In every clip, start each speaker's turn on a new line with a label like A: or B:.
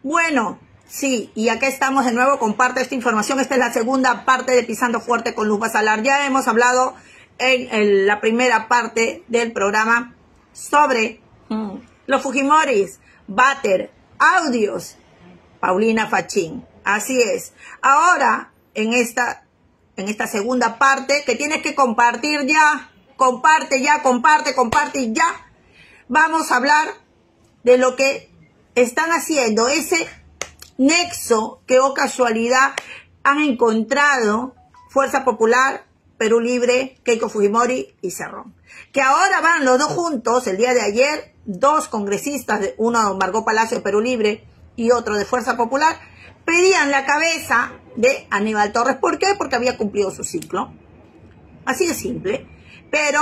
A: Bueno, sí, y acá estamos de nuevo, comparte esta información. Esta es la segunda parte de Pisando Fuerte con Luz Basalar. Ya hemos hablado en la primera parte del programa sobre los Fujimoris, Bater, audios, Paulina Fachín. Así es. Ahora, en esta segunda parte, que tienes que compartir ya, comparte ya, vamos a hablar de lo que están haciendo, ese nexo que, oh casualidad, han encontrado Fuerza Popular, Perú Libre, Keiko Fujimori y Cerrón. Que ahora van los dos juntos. El día de ayer, dos congresistas, uno Margot Palacio de Perú Libre y otro de Fuerza Popular, pedían la cabeza de Aníbal Torres. ¿Por qué? Porque había cumplido su ciclo. Así de simple. Pero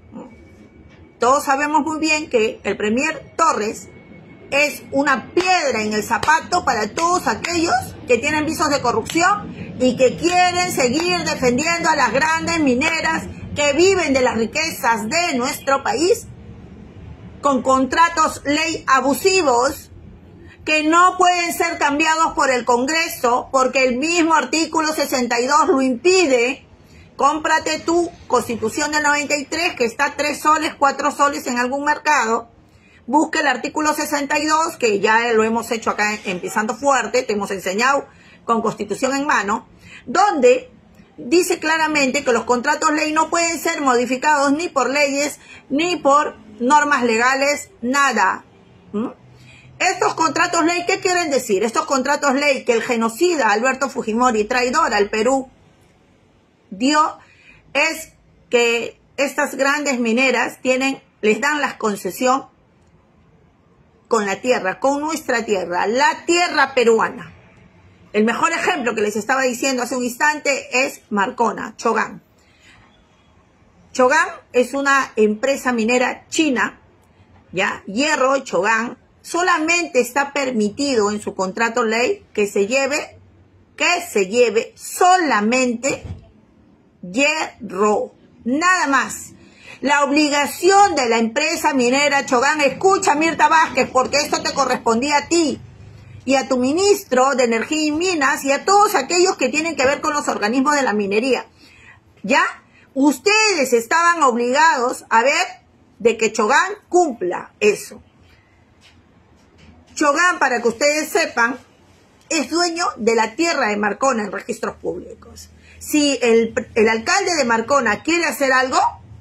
A: todos sabemos muy bien que el premier Torres es una piedra en el zapato para todos aquellos que tienen visos de corrupción y que quieren seguir defendiendo a las grandes mineras que viven de las riquezas de nuestro país con contratos ley abusivos que no pueden ser cambiados por el Congreso porque el mismo artículo 62 lo impide. Cómprate tu Constitución del 93 que está 3 soles, 4 soles en algún mercado. Busca el artículo 62, que ya lo hemos hecho acá en Pisando Fuerte, te hemos enseñado con Constitución en mano, donde dice claramente que los contratos ley no pueden ser modificados ni por leyes, ni por normas legales, nada. Estos contratos ley, ¿qué quieren decir? Estos contratos ley que el genocida Alberto Fujimori, traidor al Perú, dio, es que estas grandes mineras les dan la concesión con la tierra, con nuestra tierra, la tierra peruana. El mejor ejemplo que les estaba diciendo hace un instante es Marcona, Chogán. Chogán es una empresa minera china, ¿ya? Hierro, Chogán, solamente está permitido en su contrato ley que se lleve solamente hierro, nada más. La obligación de la empresa minera Chogán, escucha Mirta Vázquez, porque esto te correspondía a ti y a tu ministro de Energía y Minas y a todos aquellos que tienen que ver con los organismos de la minería. ¿Ya? Ustedes estaban obligados a ver de que Chogán cumpla eso. Chogán, para que ustedes sepan, es dueño de la tierra de Marcona en registros públicos. Si el alcalde de Marcona quiere hacer algo,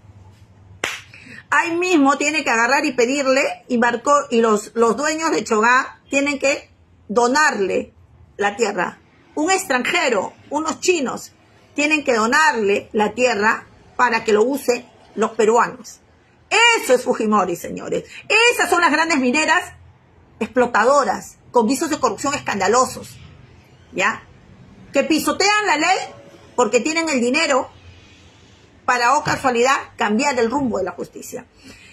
A: ahí mismo tiene que agarrar y pedirle, y los dueños de Chogán tienen que donarle la tierra. Un extranjero, unos chinos, tienen que donarle la tierra para que lo use los peruanos. Eso es Fujimori, señores. Esas son las grandes mineras explotadoras, con visos de corrupción escandalosos, ¿ya? Que pisotean la ley porque tienen el dinero para, oh casualidad, cambiar el rumbo de la justicia.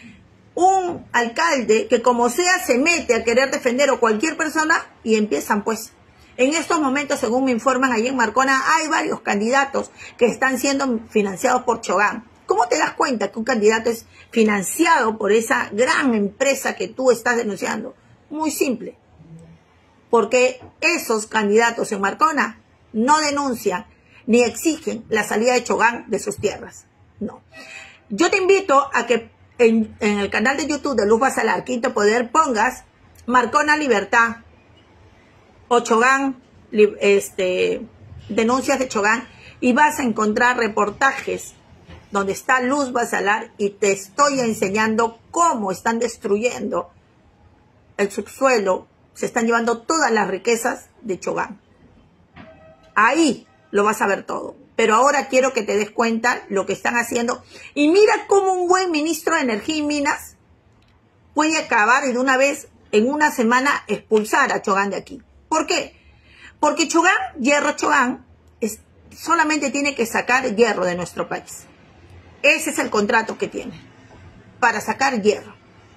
A: Un alcalde que como sea se mete a querer defender a cualquier persona y empiezan pues. En estos momentos, según me informan allí en Marcona, hay varios candidatos que están siendo financiados por Chogán. ¿Cómo te das cuenta que un candidato es financiado por esa gran empresa que tú estás denunciando? Muy simple. Porque esos candidatos en Marcona no denuncian ni exigen la salida de Chogán de sus tierras. No. Yo te invito a que en el canal de YouTube de Luz Basalar, Quinto Poder, pongas Marcona Libertad o Chogán, denuncias de Chogán, y vas a encontrar reportajes donde está Luz Basalar y te estoy enseñando cómo están destruyendo el subsuelo, se están llevando todas las riquezas de Chogán. Ahí lo vas a ver todo. Pero ahora quiero que te des cuenta lo que están haciendo. Y mira cómo un buen ministro de Energía y Minas puede acabar y de una vez, en una semana, expulsar a Chogán de aquí. ¿Por qué? Porque Chogán, hierro Chogán, solamente tiene que sacar hierro de nuestro país. Ese es el contrato que tiene, para sacar hierro.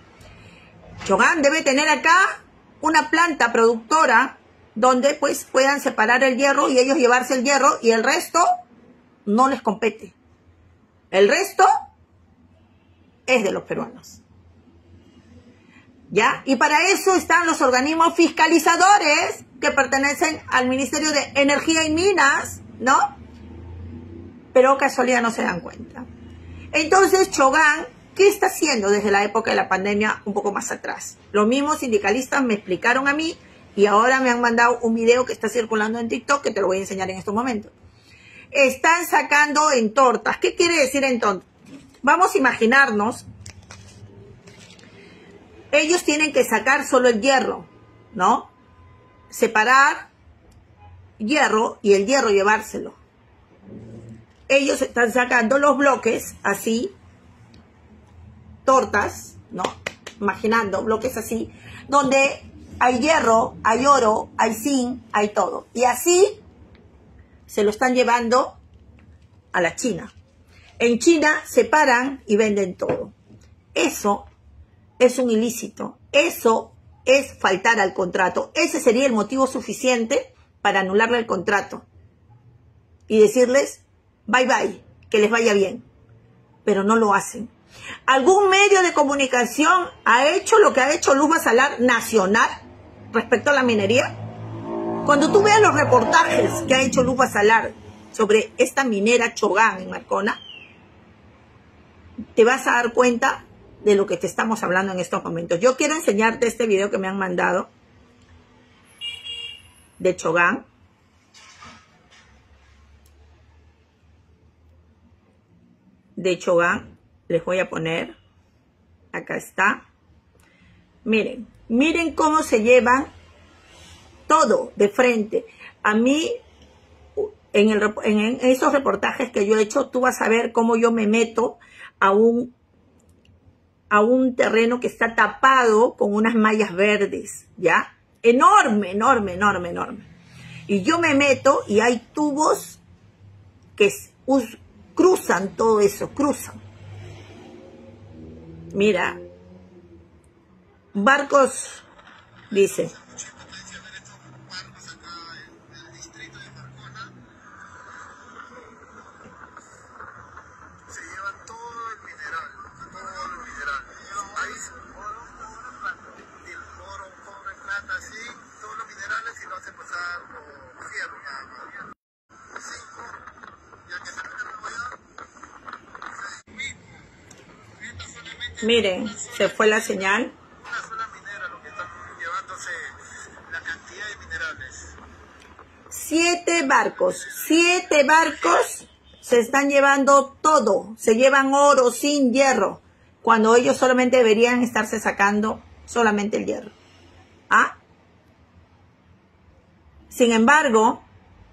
A: Chogán debe tener acá una planta productora donde pues puedan separar el hierro y ellos llevarse el hierro, y el resto no les compete. El resto es de los peruanos. ¿ya? Y para eso están los organismos fiscalizadores que pertenecen al Ministerio de Energía y Minas, ¿no? Pero casualidad no se dan cuenta. Entonces, Chogan, ¿qué está haciendo desde la época de la pandemia un poco más atrás? Los mismos sindicalistas me explicaron a mí y ahora me han mandado un video que está circulando en TikTok que te lo voy a enseñar en estos momentos. Están sacando en tortas. ¿Qué quiere decir en tortas? Vamos a imaginarnos, ellos tienen que sacar solo el hierro, ¿no? Separar hierro y el hierro llevárselo. Ellos están sacando los bloques así, tortas, ¿no? Imaginando bloques así, donde hay hierro, hay oro, hay zinc, hay todo. Y así se lo están llevando a la China. En China separan y venden todo. Eso es un ilícito. Eso es faltar al contrato. Ese sería el motivo suficiente para anularle el contrato y decirles bye bye, que les vaya bien. Pero no lo hacen. ¿Algún medio de comunicación ha hecho lo que ha hecho Luz Basalar Nacional respecto a la minería? Cuando tú veas los reportajes que ha hecho Luz Basalar sobre esta minera Chogan en Marcona, te vas a dar cuenta de lo que te estamos hablando en estos momentos. Yo quiero enseñarte este video que me han mandado de Chogan. De Chogan, les voy a poner, acá está. Miren, miren cómo se llevan todo de frente. A mí, en esos reportajes que yo he hecho, tú vas a ver cómo yo me meto a un terreno que está tapado con unas mallas verdes, ¿ya? Enorme, enorme, enorme, enorme. Y yo me meto y hay tubos que cruzan todo eso, cruzan. Mira, barcos, dice. Miren, se fue la señal.
B: Una sola minera lo que están llevándose la cantidad de minerales.
A: 7 barcos se están llevando todo. Se llevan oro, sin hierro, cuando ellos solamente deberían estarse sacando solamente el hierro. ¿Ah? Sin embargo,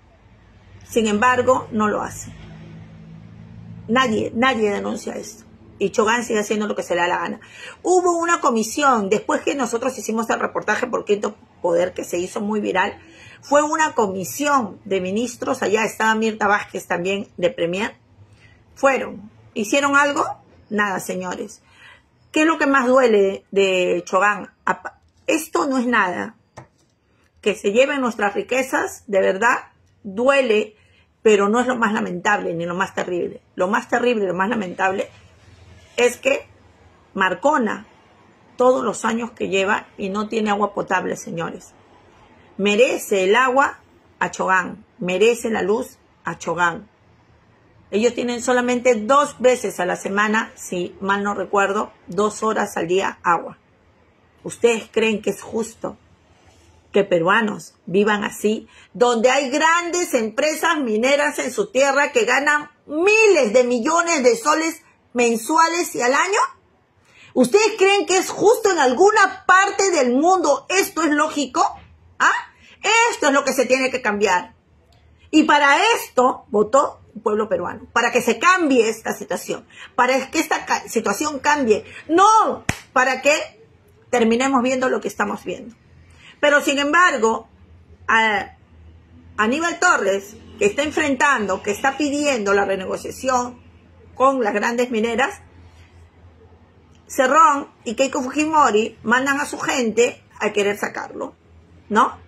A: no lo hacen. Nadie denuncia esto. Y Chogan sigue haciendo lo que se le da la gana. Hubo una comisión, después que nosotros hicimos el reportaje por Quinto Poder, que se hizo muy viral, fue una comisión de ministros, allá estaba Mirta Vázquez también de Premier. Fueron, ¿hicieron algo? Nada, señores. ¿Qué es lo que más duele de Chogan? Esto no es nada. Que se lleven nuestras riquezas, de verdad, duele, pero no es lo más lamentable ni lo más terrible. Lo más terrible y lo más lamentable es que Marcona, todos los años que lleva y no tiene agua potable, señores. Merece el agua a Chogan, merece la luz a Chogan. Ellos tienen solamente 2 veces a la semana, si mal no recuerdo, 2 horas al día agua. ¿Ustedes creen que es justo que peruanos vivan así, donde hay grandes empresas mineras en su tierra que ganan miles de millones de soles mensuales y al año? ¿Ustedes creen que es justo en alguna parte del mundo? ¿Esto es lógico? ¿Ah? Esto es lo que se tiene que cambiar. Y para esto votó el pueblo peruano, para que se cambie esta situación, para que esta situación cambie, no para que terminemos viendo lo que estamos viendo. Pero sin embargo, Aníbal Torres, que está enfrentando, que está pidiendo la renegociación con las grandes mineras, Cerrón y Keiko Fujimori mandan a su gente a querer sacarlo, ¿no?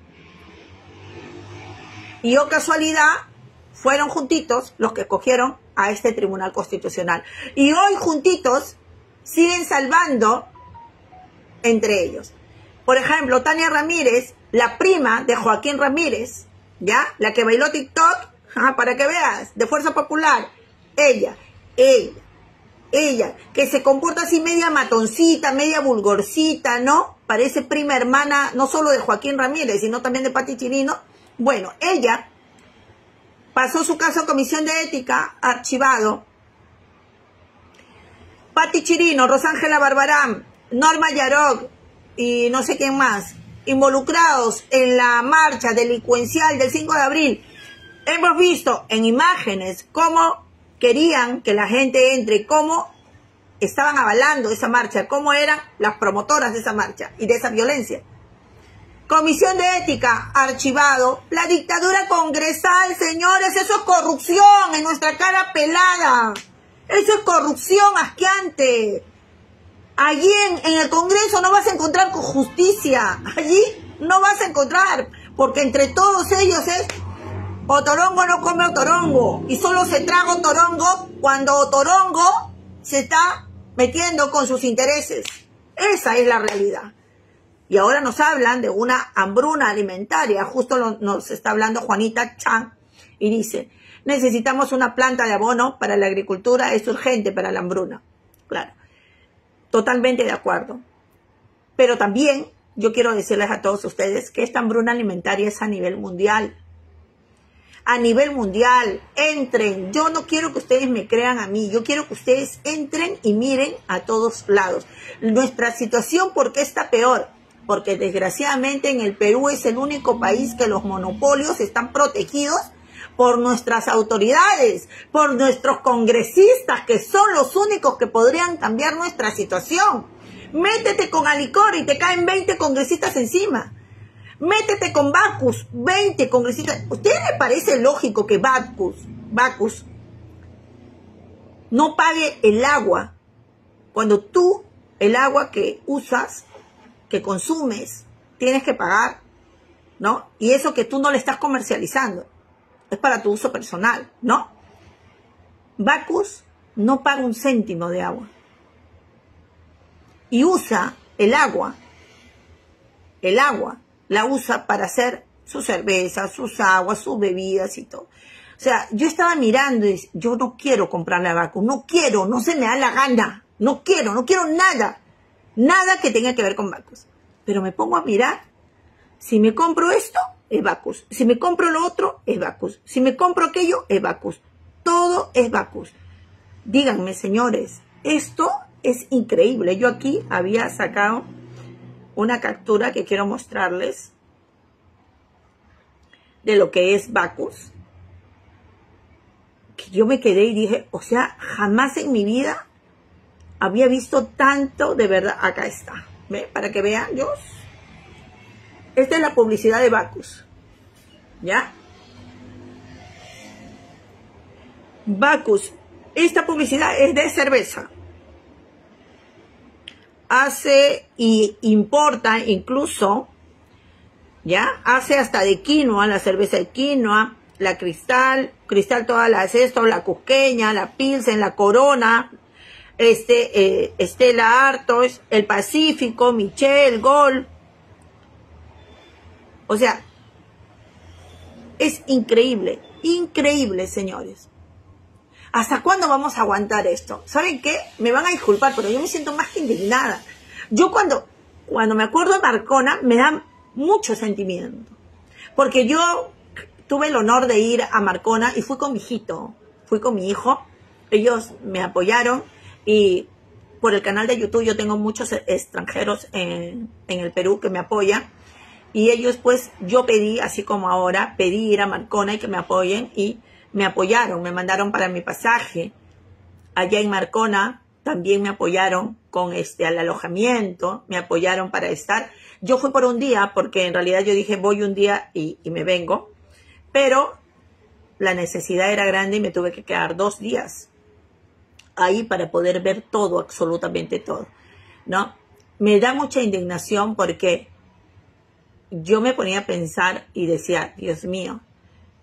A: Y oh casualidad, fueron juntitos los que escogieron a este Tribunal Constitucional. Y hoy juntitos siguen salvando entre ellos. Por ejemplo, Tania Ramírez, la prima de Joaquín Ramírez, ¿ya? La que bailó TikTok, para que veas, de Fuerza Popular. Ella, que se comporta así media matoncita, media vulgorcita, ¿no? Parece prima hermana, no solo de Joaquín Ramírez, sino también de Pati Chirino. Bueno, ella pasó su caso a Comisión de Ética, archivado. Pati Chirino, Rosángela Barbarán, Norma Yarok y no sé quién más, involucrados en la marcha delincuencial del 5 de abril. Hemos visto en imágenes cómo querían que la gente entre, cómo estaban avalando esa marcha, cómo eran las promotoras de esa marcha y de esa violencia. Comisión de Ética, archivado. La dictadura congresal, señores, eso es corrupción en nuestra cara pelada. Eso es corrupción asqueante. Allí en el Congreso no vas a encontrar con justicia. Allí no vas a encontrar, porque entre todos ellos es Otorongo no come otorongo. Y solo se traga otorongo cuando otorongo se está metiendo con sus intereses. Esa es la realidad. Y ahora nos hablan de una hambruna alimentaria. Justo nos está hablando Juanita Chan y dice, necesitamos una planta de abono para la agricultura, es urgente para la hambruna. Claro, totalmente de acuerdo. Pero también yo quiero decirles a todos ustedes que esta hambruna alimentaria es a nivel mundial. A nivel mundial, entren. Yo no quiero que ustedes me crean a mí, yo quiero que ustedes entren y miren a todos lados. Nuestra situación, ¿por qué está peor? Porque desgraciadamente en el Perú es el único país que los monopolios están protegidos por nuestras autoridades, por nuestros congresistas, que son los únicos que podrían cambiar nuestra situación. Métete con Alicor y te caen 20 congresistas encima. Métete con Bacus, 20 congresistas. ¿A ustedes les parece lógico que Bacus no pague el agua cuando tú, el agua que usas, que consumes, tienes que pagar, ¿no? Y eso que tú no le estás comercializando, es para tu uso personal, ¿no? Bacus no paga un céntimo de agua. Y usa el agua la usa para hacer sus cervezas, sus aguas, sus bebidas y todo. O sea, yo estaba mirando y yo no quiero comprarle a Bacus, no quiero, no se me da la gana, no quiero nada. Nada que tenga que ver con Bacus. Pero me pongo a mirar. Si me compro esto, es Bacus. Si me compro lo otro, es Bacus. Si me compro aquello, es Bacus. Todo es Bacus. Díganme, señores, esto es increíble. Yo aquí había sacado una captura que quiero mostrarles de lo que es Bacus. Que yo me quedé y dije, o sea, jamás en mi vida había visto tanto, de verdad. Acá está, ¿ve? Para que vean, esta es la publicidad de Bacus, ¿ya? Bacus, esta publicidad es de cerveza. Hace y importa incluso, ¿ya? Hace hasta de quinoa, la cerveza de quinoa, la Cristal todas las la Cusqueña, la Pilsen, la Corona, Stella Artois, el Pacífico, Michel, Gol. O sea, es increíble, increíble, señores. ¿Hasta cuándo vamos a aguantar esto? ¿Saben qué? Me van a disculpar, pero yo me siento más que indignada. Yo cuando me acuerdo de Marcona, me da mucho sentimiento. Porque yo tuve el honor de ir a Marcona y fui con mi hijito, fui con mi hijo. Ellos me apoyaron y por el canal de YouTube yo tengo muchos extranjeros en el Perú que me apoyan. Y ellos, pues, yo pedí, así como ahora, pedí ir a Marcona y que me apoyen y me apoyaron, me mandaron para mi pasaje. Allá en Marcona también me apoyaron con al alojamiento, me apoyaron para estar. Yo fui por un día porque en realidad yo dije voy un día y me vengo, pero la necesidad era grande y me tuve que quedar 2 días ahí para poder ver todo, absolutamente todo, ¿no? Me da mucha indignación porque yo me ponía a pensar y decía, Dios mío,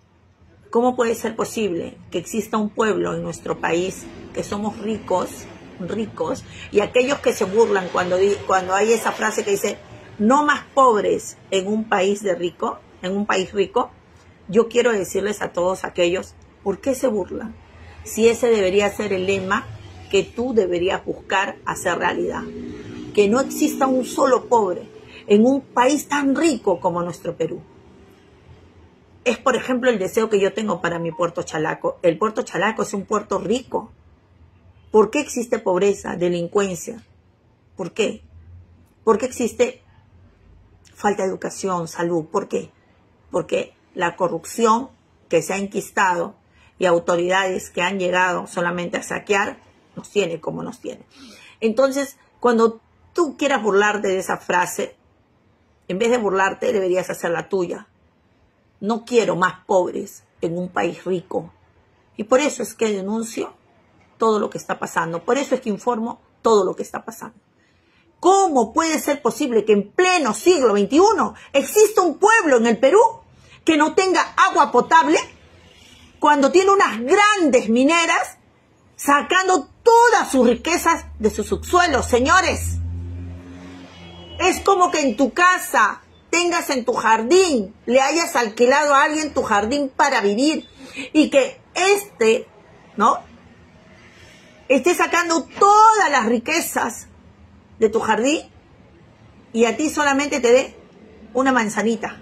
A: ¿cómo puede ser posible que exista un pueblo en nuestro país que somos ricos ricos, y aquellos que se burlan cuando hay esa frase que dice no más pobres en un país rico, yo quiero decirles a todos aquellos, ¿por qué se burlan? Si ese debería ser el lema que tú deberías buscar hacer realidad. Que no exista un solo pobre en un país tan rico como nuestro Perú. Es, por ejemplo, el deseo que yo tengo para mi Puerto Chalaco. El Puerto Chalaco es un puerto rico. ¿Por qué existe pobreza, delincuencia? ¿Por qué? ¿Por qué existe falta de educación, salud? ¿Por qué? Porque la corrupción que se ha enquistado y autoridades que han llegado solamente a saquear, nos tiene como nos tiene. Entonces, cuando tú quieras burlarte de esa frase, en vez de burlarte, deberías hacer la tuya. No quiero más pobres en un país rico. Y por eso es que denuncio todo lo que está pasando. Por eso es que informo todo lo que está pasando. ¿Cómo puede ser posible que en pleno siglo XXI exista un pueblo en el Perú que no tenga agua potable cuando tiene unas grandes mineras sacando todas sus riquezas de sus subsuelos, señores? Es como que en tu casa tengas en tu jardín, le hayas alquilado a alguien tu jardín para vivir y que ¿no?, esté sacando todas las riquezas de tu jardín y a ti solamente te dé una manzanita.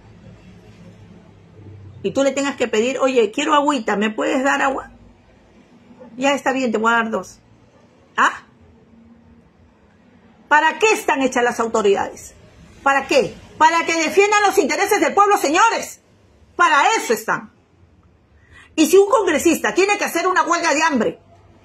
A: Y tú le tengas que pedir, oye, quiero agüita, ¿me puedes dar agua? Ya está bien, te voy a dar 2. ¿Ah? ¿Para qué están hechas las autoridades? ¿Para qué? Para que defiendan los intereses del pueblo, señores. Para eso están. Y si un congresista tiene que hacer una huelga de hambre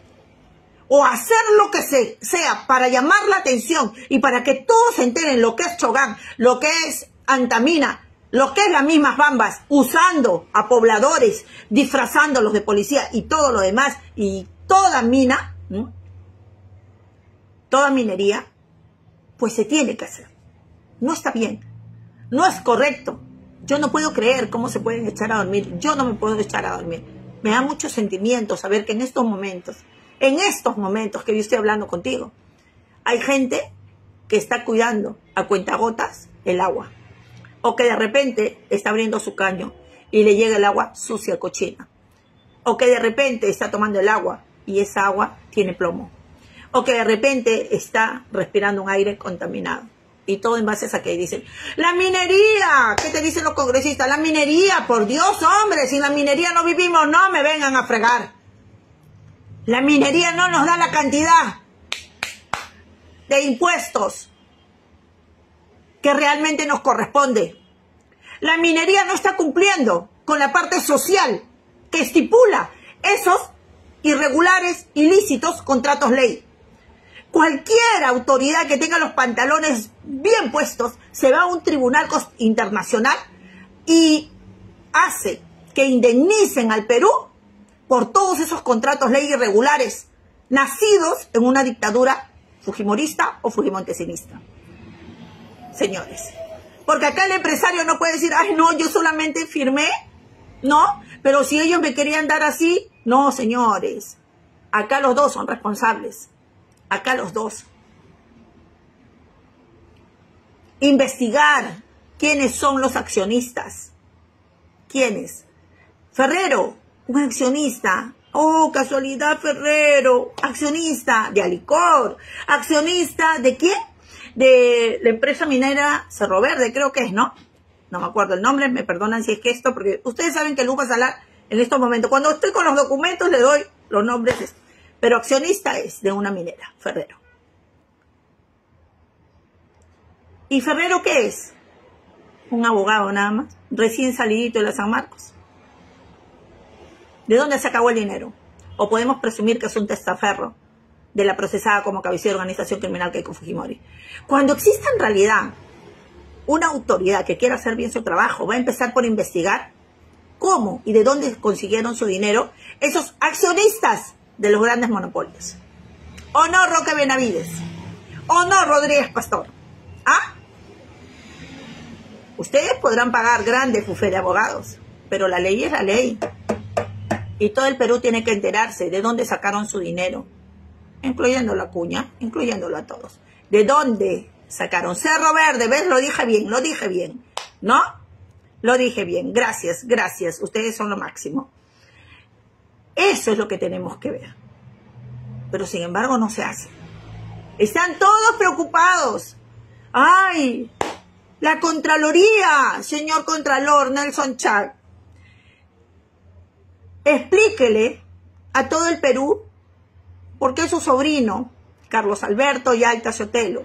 A: o hacer lo que sea para llamar la atención y para que todos se enteren lo que es Chogán, lo que es Antamina, lo que es las mismas Bambas, usando a pobladores, disfrazándolos de policía y todo lo demás, y toda mina, ¿no?, toda minería, pues se tiene que hacer. No está bien, no es correcto. Yo no puedo creer cómo se pueden echar a dormir. Yo no me puedo echar a dormir. Me da mucho sentimiento saber que en estos momentos que yo estoy hablando contigo, hay gente que está cuidando a cuentagotas el agua. O que de repente está abriendo su caño y le llega el agua sucia, cochina. O que de repente está tomando el agua y esa agua tiene plomo. O que de repente está respirando un aire contaminado. Y todo en base a que dicen, la minería, ¿qué te dicen los congresistas? La minería, por Dios, hombre, sin la minería no vivimos, no me vengan a fregar. La minería no nos da la cantidad de impuestos que realmente nos corresponde. La minería no está cumpliendo con la parte social que estipula esos irregulares, ilícitos contratos ley. Cualquier autoridad que tenga los pantalones bien puestos se va a un tribunal internacional y hace que indemnicen al Perú por todos esos contratos ley irregulares nacidos en una dictadura fujimorista o fujimontesinista. Señores, porque acá el empresario no puede decir, ay no, yo solamente firmé, no, pero si ellos me querían dar así, no, señores, acá los dos son responsables. Acá los dos. Investigar quiénes son los accionistas. ¿Quiénes? Ferrero, un accionista. Oh, casualidad, Ferrero, accionista de Alicor. ¿Accionista de quién? De la empresa minera Cerro Verde, creo que es, ¿no? No me acuerdo el nombre, me perdonan si es que esto, porque ustedes saben que Lupa Salar, en estos momentos, cuando estoy con los documentos, le doy los nombres. Pero accionista es de una minera, Ferrero. ¿Y Ferrero qué es? Un abogado nada más, recién salidito de la San Marcos. ¿De dónde se acabó el dinero? O podemos presumir que es un testaferro de la procesada como cabecilla de organización criminal Keiko Fujimori. Cuando exista en realidad una autoridad que quiera hacer bien su trabajo, va a empezar por investigar cómo y de dónde consiguieron su dinero esos accionistas de los grandes monopolios. ¿O no, Roque Benavides? ¿O no, Rodríguez Pastor? ¿Ah? Ustedes podrán pagar grandes bufés de abogados, pero la ley es la ley. Y todo el Perú tiene que enterarse de dónde sacaron su dinero. incluyendo la Acuña, incluyéndolo a todos. ¿De dónde sacaron? Cerro Verde, ¿ves? Lo dije bien, ¿no? Lo dije bien, gracias, ustedes son lo máximo. Eso es lo que tenemos que ver. Pero sin embargo no se hace. Están todos preocupados. ¡Ay! La Contraloría, señor Contralor Nelson Chak. Explíquele a todo el Perú por qué su sobrino, Carlos Alberto Yalta Sotelo,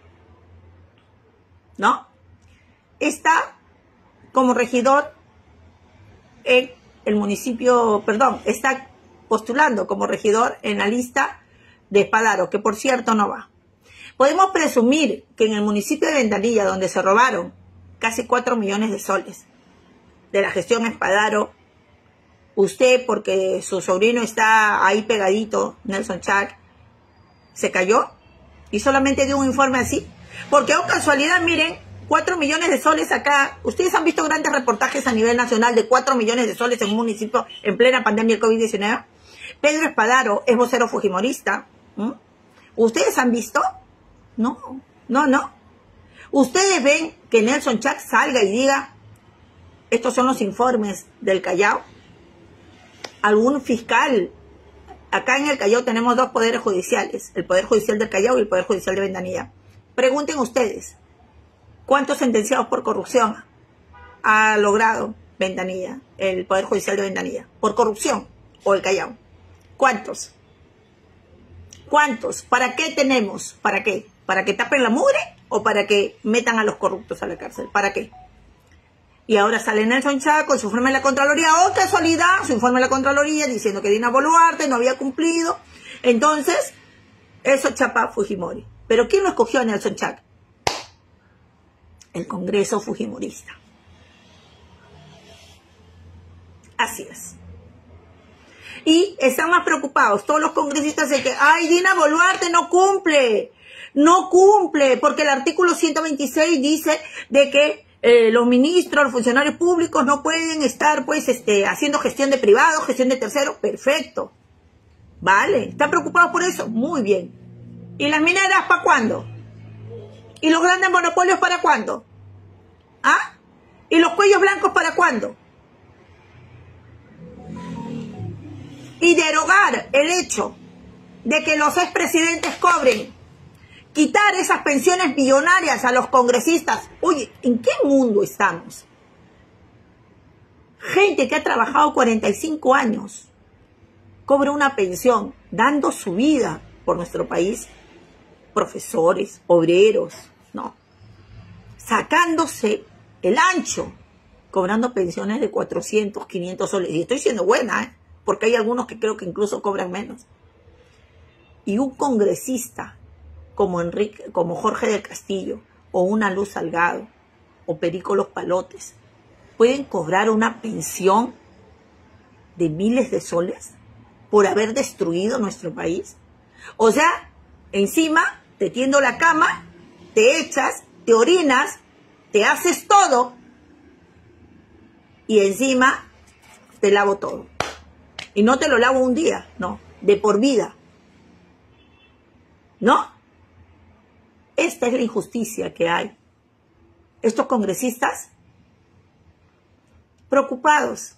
A: ¿no?, está como regidor en el municipio, está postulando como regidor en la lista de Espadaro, que por cierto no va. Podemos presumir que en el municipio de Ventanilla, donde se robaron casi 4 millones de soles de la gestión Espadaro, usted, porque su sobrino está ahí pegadito, Nelson Chak, se cayó y solamente dio un informe así. Porque, oh casualidad, miren, 4 millones de soles acá. Ustedes han visto grandes reportajes a nivel nacional de 4 millones de soles en un municipio en plena pandemia del COVID-19. Pedro Espadaro es vocero fujimorista. ¿Ustedes han visto? No. Ustedes ven que Nelson Chak salga y diga, estos son los informes del Callao. Algún fiscal, acá en el Callao tenemos 2 poderes judiciales, el Poder Judicial del Callao y el Poder Judicial de Ventanilla. Pregunten ustedes, ¿cuántos sentenciados por corrupción ha logrado Ventanilla, el Poder Judicial de Ventanilla? ¿Por corrupción o el Callao? ¿Cuántos? ¿Para qué tenemos? ¿Para qué? ¿Para que tapen la mugre o para que metan a los corruptos a la cárcel? ¿Para qué? Y ahora sale Nelson Chak con su informe de la Contraloría. ¡Oh, casualidad! Su informe de la Contraloría diciendo que Dina Boluarte no había cumplido. Entonces, eso chapa Fujimori. ¿Pero quién lo escogió a Nelson Chak? El Congreso Fujimorista. Así es. Y están más preocupados todos los congresistas de que, ¡ay, Dina Boluarte no cumple! No cumple, porque el artículo 126 dice de que los ministros, los funcionarios públicos no pueden estar, pues, haciendo gestión de privados, gestión de terceros. Perfecto. Vale. ¿Están preocupados por eso? Muy bien. ¿Y las mineras para cuándo? ¿Y los grandes monopolios para cuándo? ¿Ah? ¿Y los cuellos blancos para cuándo? Y derogar el hecho de que los expresidentes cobren, quitar esas pensiones millonarias a los congresistas. Oye, ¿en qué mundo estamos? Gente que ha trabajado 45 años cobra una pensión dando su vida por nuestro país. Profesores, obreros, no. Sacándose el ancho, cobrando pensiones de 400, 500 soles. Y estoy siendo buena, porque hay algunos que creo que incluso cobran menos. Y un congresista como Jorge del Castillo, o una Luz Salgado, o Perico Los Palotes, pueden cobrar una pensión de miles de soles por haber destruido nuestro país. O sea, encima te tiendo la cama, te echas, te orinas, te haces todo, y encima te lavo todo. Y no te lo lavo un día, no, de por vida. ¿No? Esta es la injusticia que hay. Estos congresistas preocupados.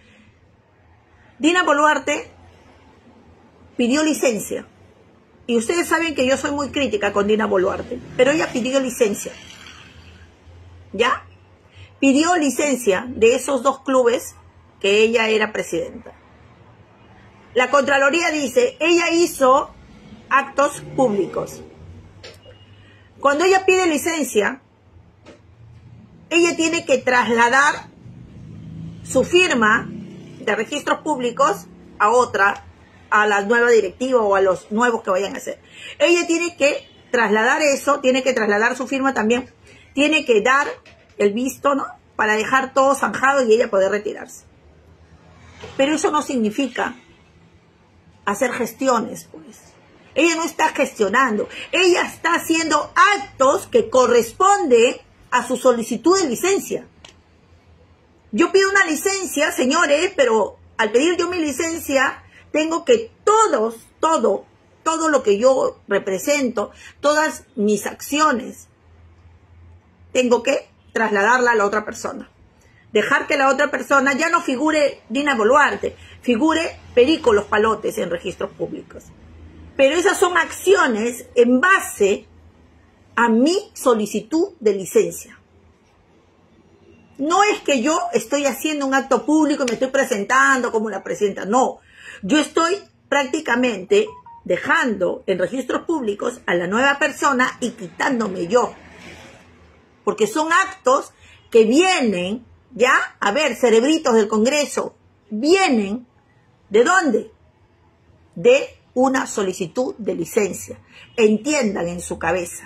A: Dina Boluarte pidió licencia. Y ustedes saben que yo soy muy crítica con Dina Boluarte. Pero ella pidió licencia. ¿Ya? Pidió licencia de esos 2 clubes que ella era presidenta. La Contraloría dice, ella hizo actos públicos. Cuando ella pide licencia, ella tiene que trasladar su firma de registros públicos a otra, a la nueva directiva o a los nuevos que vayan a hacer. Ella tiene que trasladar eso, tiene que trasladar su firma también, tiene que dar el visto, ¿no?, para dejar todo zanjado y ella poder retirarse. Pero eso no significa hacer gestiones, pues. Ella no está gestionando, ella está haciendo actos que corresponden a su solicitud de licencia. Yo pido una licencia, señores, pero al pedir yo mi licencia, tengo que todo todo lo que yo represento, todas mis acciones, tengo que trasladarla a la otra persona. Dejar que la otra persona ya no figure Dina Boluarte, figure Perico Los Palotes en registros públicos. Pero esas son acciones en base a mi solicitud de licencia. No es que yo estoy haciendo un acto público y me estoy presentando como la presidenta, no. Yo estoy prácticamente dejando en registros públicos a la nueva persona y quitándome yo. Porque son actos que vienen, ya, a ver, cerebritos del Congreso, vienen, ¿de dónde? De una solicitud de licencia. Entiendan en su cabeza.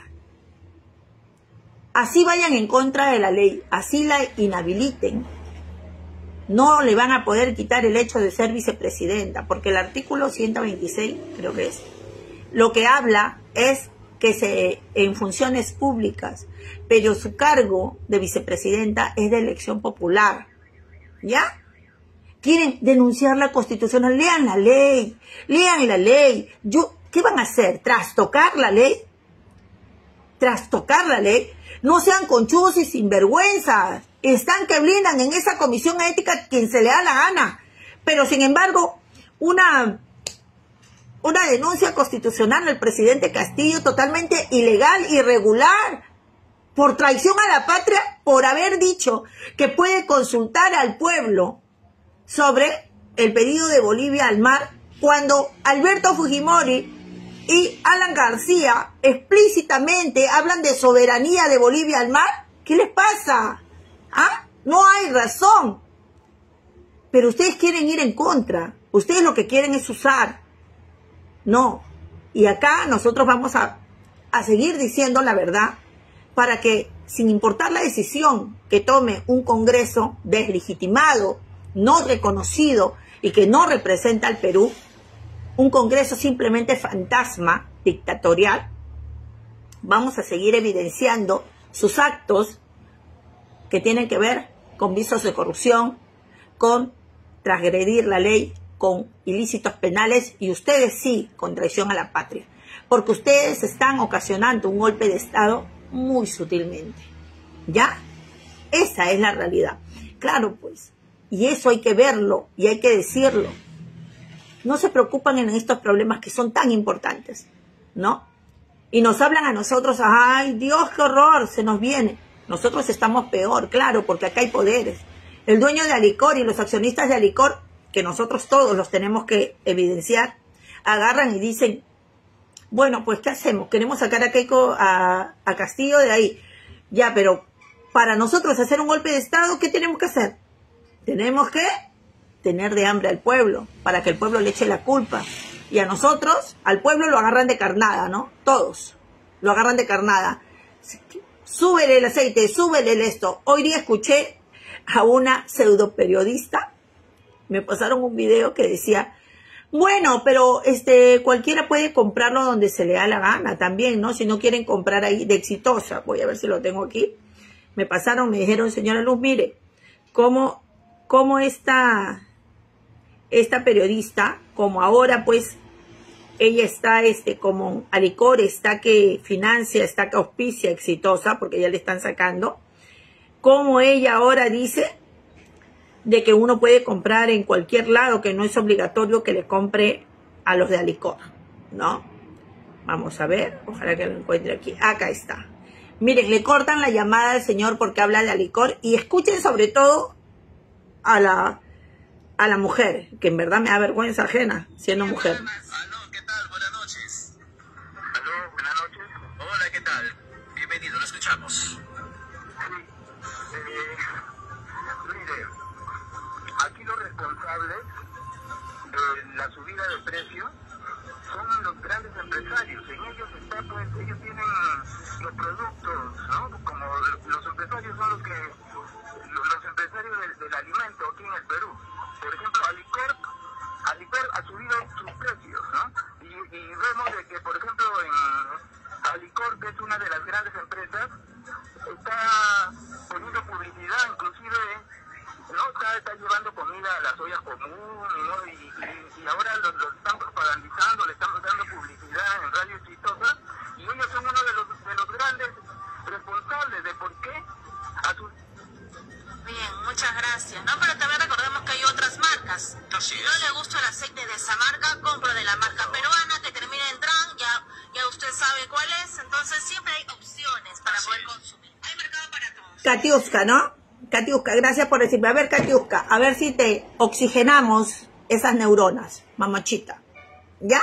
A: Así vayan en contra de la ley, así la inhabiliten, no le van a poder quitar el hecho de ser vicepresidenta, porque el artículo 126, creo que es, lo que habla es que en funciones públicas, pero su cargo de vicepresidenta es de elección popular, ¿ya? Quieren denunciar la Constitución, lean la ley. ¿Qué van a hacer? ¿Trastocar la ley? ¿Trastocar la ley? No sean conchudos y sinvergüenzas. Están que blindan en esa comisión ética quien se le da la gana. Pero sin embargo, una denuncia constitucional del presidente Castillo totalmente ilegal, irregular, por traición a la patria, por haber dicho que puede consultar al pueblo sobre el pedido de Bolivia al mar, cuando Alberto Fujimori y Alan García explícitamente hablan de soberanía de Bolivia al mar. ¿Qué les pasa? ¿Ah? No hay razón. Pero ustedes quieren ir en contra. Ustedes lo que quieren es usar. No. Y acá nosotros vamos a seguir diciendo la verdad para que, sin importar la decisión que tome un Congreso deslegitimado, no reconocido y que no representa al Perú, un Congreso simplemente fantasma, dictatorial, vamos a seguir evidenciando sus actos que tienen que ver con visos de corrupción, con transgredir la ley, con ilícitos penales, y ustedes sí, con traición a la patria, porque ustedes están ocasionando un golpe de Estado muy sutilmente, ¿ya? Esa es la realidad. Claro, pues, y eso hay que verlo y hay que decirlo. No se preocupan en estos problemas que son tan importantes, ¿no? Y nos hablan a nosotros, ¡ay, Dios, qué horror! Se nos viene. Nosotros estamos peor, claro, porque acá hay poderes. El dueño de Alicor y los accionistas de Alicor, que nosotros todos los tenemos que evidenciar, agarran y dicen, bueno, pues, ¿qué hacemos? Queremos sacar a Keiko, a Castillo de ahí. Ya, pero para nosotros hacer un golpe de Estado, ¿qué tenemos que hacer? Tenemos que tener de hambre al pueblo, para que el pueblo le eche la culpa. Y a nosotros, al pueblo lo agarran de carnada, ¿no? Todos lo agarran de carnada. Súbele el aceite, súbele el esto. Hoy día escuché a una pseudo periodista, me pasaron un video que decía, bueno, pero cualquiera puede comprarlo donde se le da la gana también, ¿no? Si no quieren comprar ahí, de Exitosa, voy a ver si lo tengo aquí. Me dijeron, señora Luz, mire, cómo esta periodista, como ahora pues ella está como Alicor, está que financia, está que auspicia Exitosa, porque ya le están sacando, como ella ahora dice de que uno puede comprar en cualquier lado, que no es obligatorio que le compre a los de Alicor, ¿no? Vamos a ver, ojalá que lo encuentre aquí. Acá está. Miren, le cortan la llamada al señor porque habla de Alicor, y escuchen sobre todo a la mujer, que en verdad me da vergüenza ajena siendo mujer.
B: Aló, ¿qué tal? Buenas noches. Aló, buenas noches. Hola, ¿qué tal? Bienvenido, lo escuchamos.
C: Mire, aquí los responsables de la subida de precios son los grandes empresarios. En ellos está, pues, ellos tienen los productos, ¿no? Como los empresarios son los empresarios del alimento aquí en el Perú. Por ejemplo, Alicor ha subido sus precios, ¿no? Y vemos de que, por ejemplo, en Alicor, que es una de las grandes empresas, está poniendo publicidad, inclusive, ¿no? Está llevando comida a las ollas comunes, ¿no? Y ahora lo están propagandizando, le están dando publicidad. publicidad en Radio Exitosa, y ellos son uno de los grandes responsables de por qué a sus...
D: Bien, muchas gracias. No, pero también recordemos que hay otras marcas.
B: Así
D: Si
B: es.
D: no le gusta el aceite de esa marca, compra de la marca peruana que termina en tran, ya usted sabe cuál es. Entonces siempre hay opciones para
B: Así
D: poder
B: es.
D: consumir. Hay mercado para todos.
A: Katiuska, ¿no? Katiuska, gracias por decirme. A ver, Katiuska, a ver si te oxigenamos esas neuronas, mamachita. ¿Ya?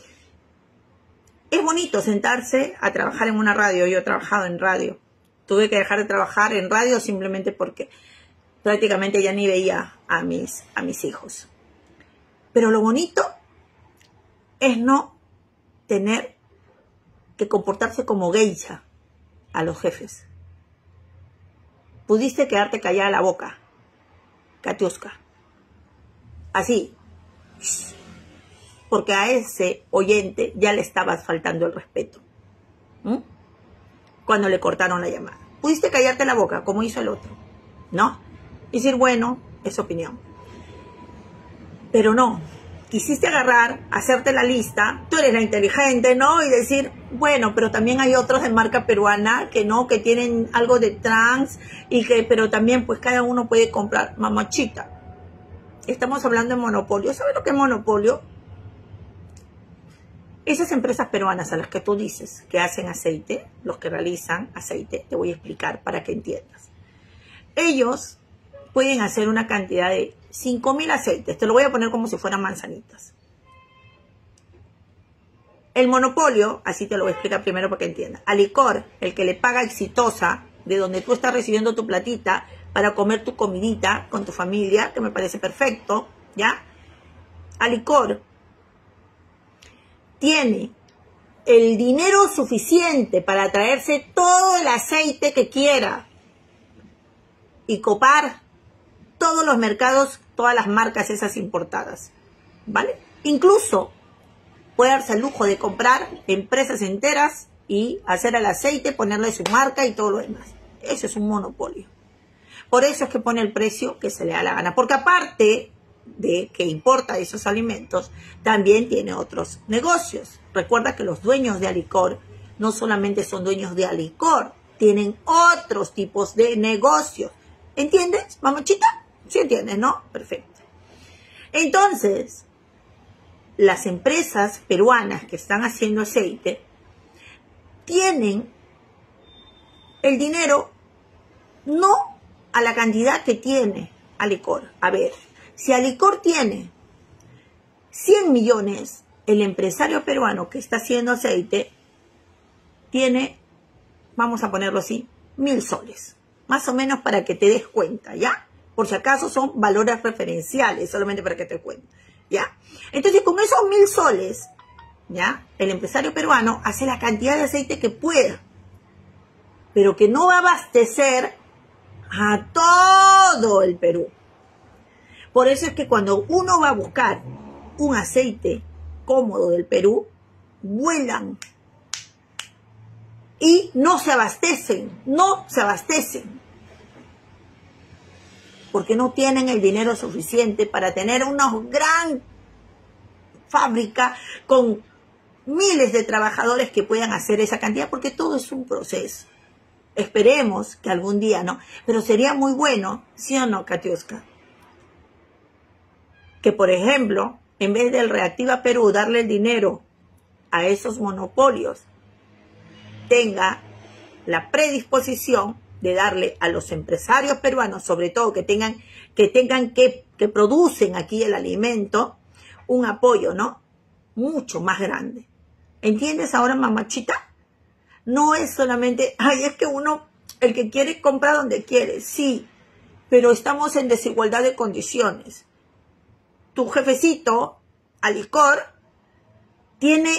A: Es bonito sentarse a trabajar en una radio. Yo he trabajado en radio. Tuve que dejar de trabajar en radio simplemente porque prácticamente ya ni veía a mis hijos. Pero lo bonito es no tener que comportarse como geisha a los jefes. Pudiste quedarte callada la boca, Katiuska. Así. Porque a ese oyente ya le estabas faltando el respeto. Cuando le cortaron la llamada. Pudiste callarte la boca, como hizo el otro. ¿No? Y decir, bueno, es opinión. Pero no. Quisiste agarrar, hacerte la lista, tú eres la inteligente, ¿no? Y decir, bueno, pero también hay otros de marca peruana que no, que tienen algo de trans, pero también pues cada uno puede comprar. Mamachita, estamos hablando de monopolio. ¿Sabes lo que es monopolio? Esas empresas peruanas a las que tú dices que hacen aceite, los que realizan aceite, te voy a explicar para que entiendas. Ellos pueden hacer una cantidad de 5.000 aceites. Te lo voy a poner como si fueran manzanitas. El monopolio, así te lo voy a explicar primero para que entiendas. Alicor, el que le paga Exitosa, de donde tú estás recibiendo tu platita para comer tu comidita con tu familia, que me parece perfecto, ¿ya? Alicor tiene el dinero suficiente para traerse todo el aceite que quiera y copar todos los mercados, todas las marcas esas importadas, ¿vale? Incluso puede darse el lujo de comprar empresas enteras y hacer el aceite, ponerle su marca y todo lo demás. Eso es un monopolio. Por eso es que pone el precio que se le da la gana, porque aparte de que importa esos alimentos, también tiene otros negocios. Recuerda que los dueños de Alicor no solamente son dueños de Alicor, tienen otros tipos de negocios. ¿Entiendes, mamachita? ¿Sí entiendes, no? Perfecto. Entonces, las empresas peruanas que están haciendo aceite tienen el dinero no a la cantidad que tiene Alicor. A ver, si Alicor tiene 100 millones, el empresario peruano que está haciendo aceite tiene, vamos a ponerlo así, 1.000 soles. Más o menos para que te des cuenta, ¿ya? Por si acaso son valores referenciales, solamente para que te cuente, ¿ya? Entonces, con esos 1.000 soles, ¿ya? El empresario peruano hace la cantidad de aceite que pueda, pero que no va a abastecer a todo el Perú. Por eso es que cuando uno va a buscar un aceite cómodo del Perú, vuelan y no se abastecen, porque no tienen el dinero suficiente para tener una gran fábrica con miles de trabajadores que puedan hacer esa cantidad, porque todo es un proceso. Esperemos que algún día, ¿no? Pero sería muy bueno, ¿sí o no, Katiuska? Que, por ejemplo, en vez del Reactiva Perú darle el dinero a esos monopolios, tenga la predisposición de darle a los empresarios peruanos, sobre todo que producen aquí el alimento, un apoyo, ¿no? Mucho más grande. ¿Entiendes ahora, mamachita? No es solamente, ay, es que uno, el que quiere compra donde quiere, sí, pero estamos en desigualdad de condiciones. Tu jefecito, Alicor, tiene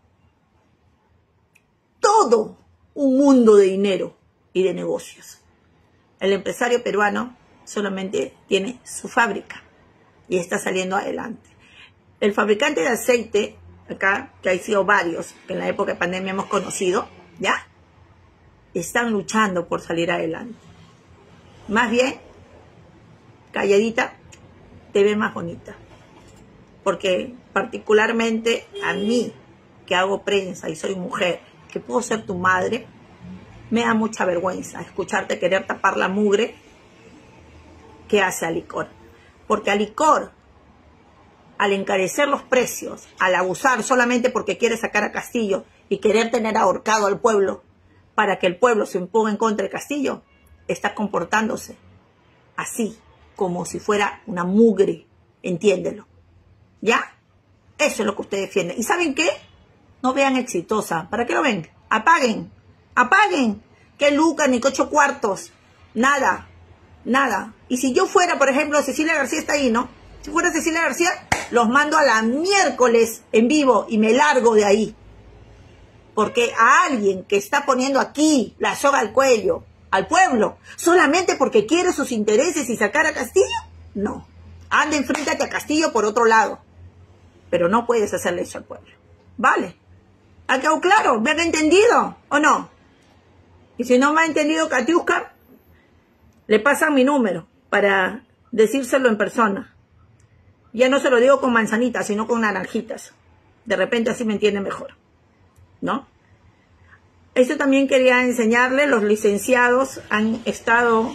A: todo un mundo de dinero y de negocios. El empresario peruano solamente tiene su fábrica y está saliendo adelante. El fabricante de aceite, acá, que hay sido varios, que en la época de pandemia hemos conocido, ¿ya? Están luchando por salir adelante. Más bien, calladita, te ve más bonita. Porque particularmente a mí, que hago prensa y soy mujer, que puedo ser tu madre, me da mucha vergüenza escucharte querer tapar la mugre que hace Alicor. Porque Alicor, al encarecer los precios, al abusar solamente porque quiere sacar a Castillo y querer tener ahorcado al pueblo para que el pueblo se imponga en contra de Castillo, está comportándose así, como si fuera una mugre, entiéndelo. ¿Ya? Eso es lo que usted defiende. ¿Y saben qué? No vean Exitosa. ¿Para qué lo ven? Apaguen. Apaguen. ¿Qué lucas ni 8 cuartos? Nada. Nada. Y si yo fuera, por ejemplo, Cecilia García está ahí, ¿no? Si fuera Cecilia García, los mando a la miércoles en vivo y me largo de ahí. Porque a alguien que está poniendo aquí la soga al cuello al pueblo, solamente porque quiere sus intereses y sacar a Castillo, no. Anda, enfréntate a Castillo por otro lado. Pero no puedes hacerle eso al pueblo. ¿Vale? ¿Ha quedado claro? ¿Me han entendido o no? Y si no me ha entendido Katiuska, le pasan mi número para decírselo en persona. Ya no se lo digo con manzanitas, sino con naranjitas. De repente así me entiende mejor. ¿No? Esto también quería enseñarle. Los licenciados han estado...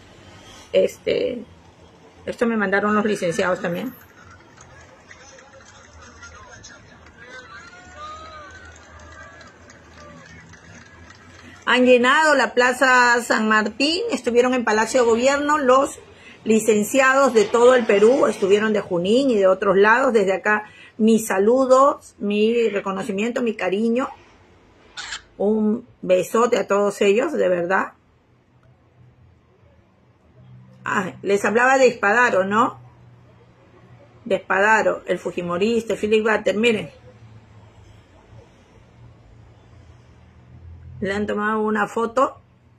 A: Esto me mandaron los licenciados también. Han llenado la Plaza San Martín, estuvieron en Palacio de Gobierno los licenciados de todo el Perú, estuvieron de Junín y de otros lados. Desde acá, mis saludos, mi reconocimiento, mi cariño. Un besote a todos ellos, de verdad. Ah, les hablaba de Espadaro, ¿no? De Espadaro, el fujimorista, Philip Butter, miren. Le han tomado una foto,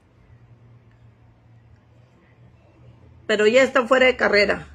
A: pero ya está fuera de carrera.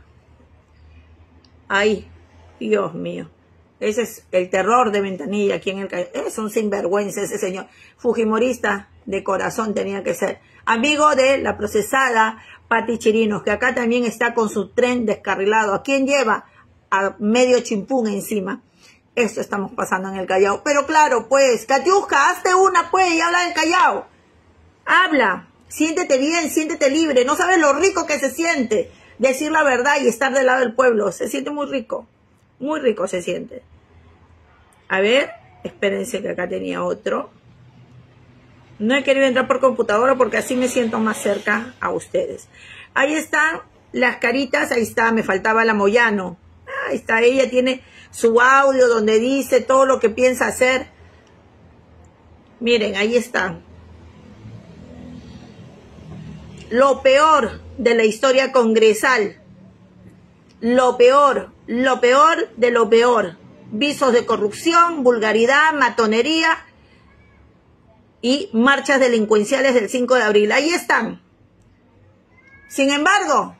A: Ahí, Dios mío. Ese es el terror de Ventanilla aquí en el Callao. Es un sinvergüenza ese señor. Fujimorista de corazón tenía que ser. Amigo de la procesada Pati Chirinos, que acá también está con su tren descarrilado. ¿A quién lleva? A medio chimpún encima. Esto estamos pasando en el Callao. Pero claro, pues, Katiuska, hazte una, pues, y habla del Callao. Habla. Siéntete bien, siéntete libre. No sabes lo rico que se siente decir la verdad y estar del lado del pueblo. Se siente muy rico. Muy rico se siente. A ver, espérense que acá tenía otro. No he querido entrar por computadora porque así me siento más cerca a ustedes. Ahí están las caritas. Ahí está, me faltaba la Moyano. Ahí está, ella tiene su audio donde dice todo lo que piensa hacer. Miren, ahí está. Lo peor de la historia congresal. Lo peor de lo peor. Visos de corrupción, vulgaridad, matonería y marchas delincuenciales del 5 de abril. Ahí están. Sin embargo,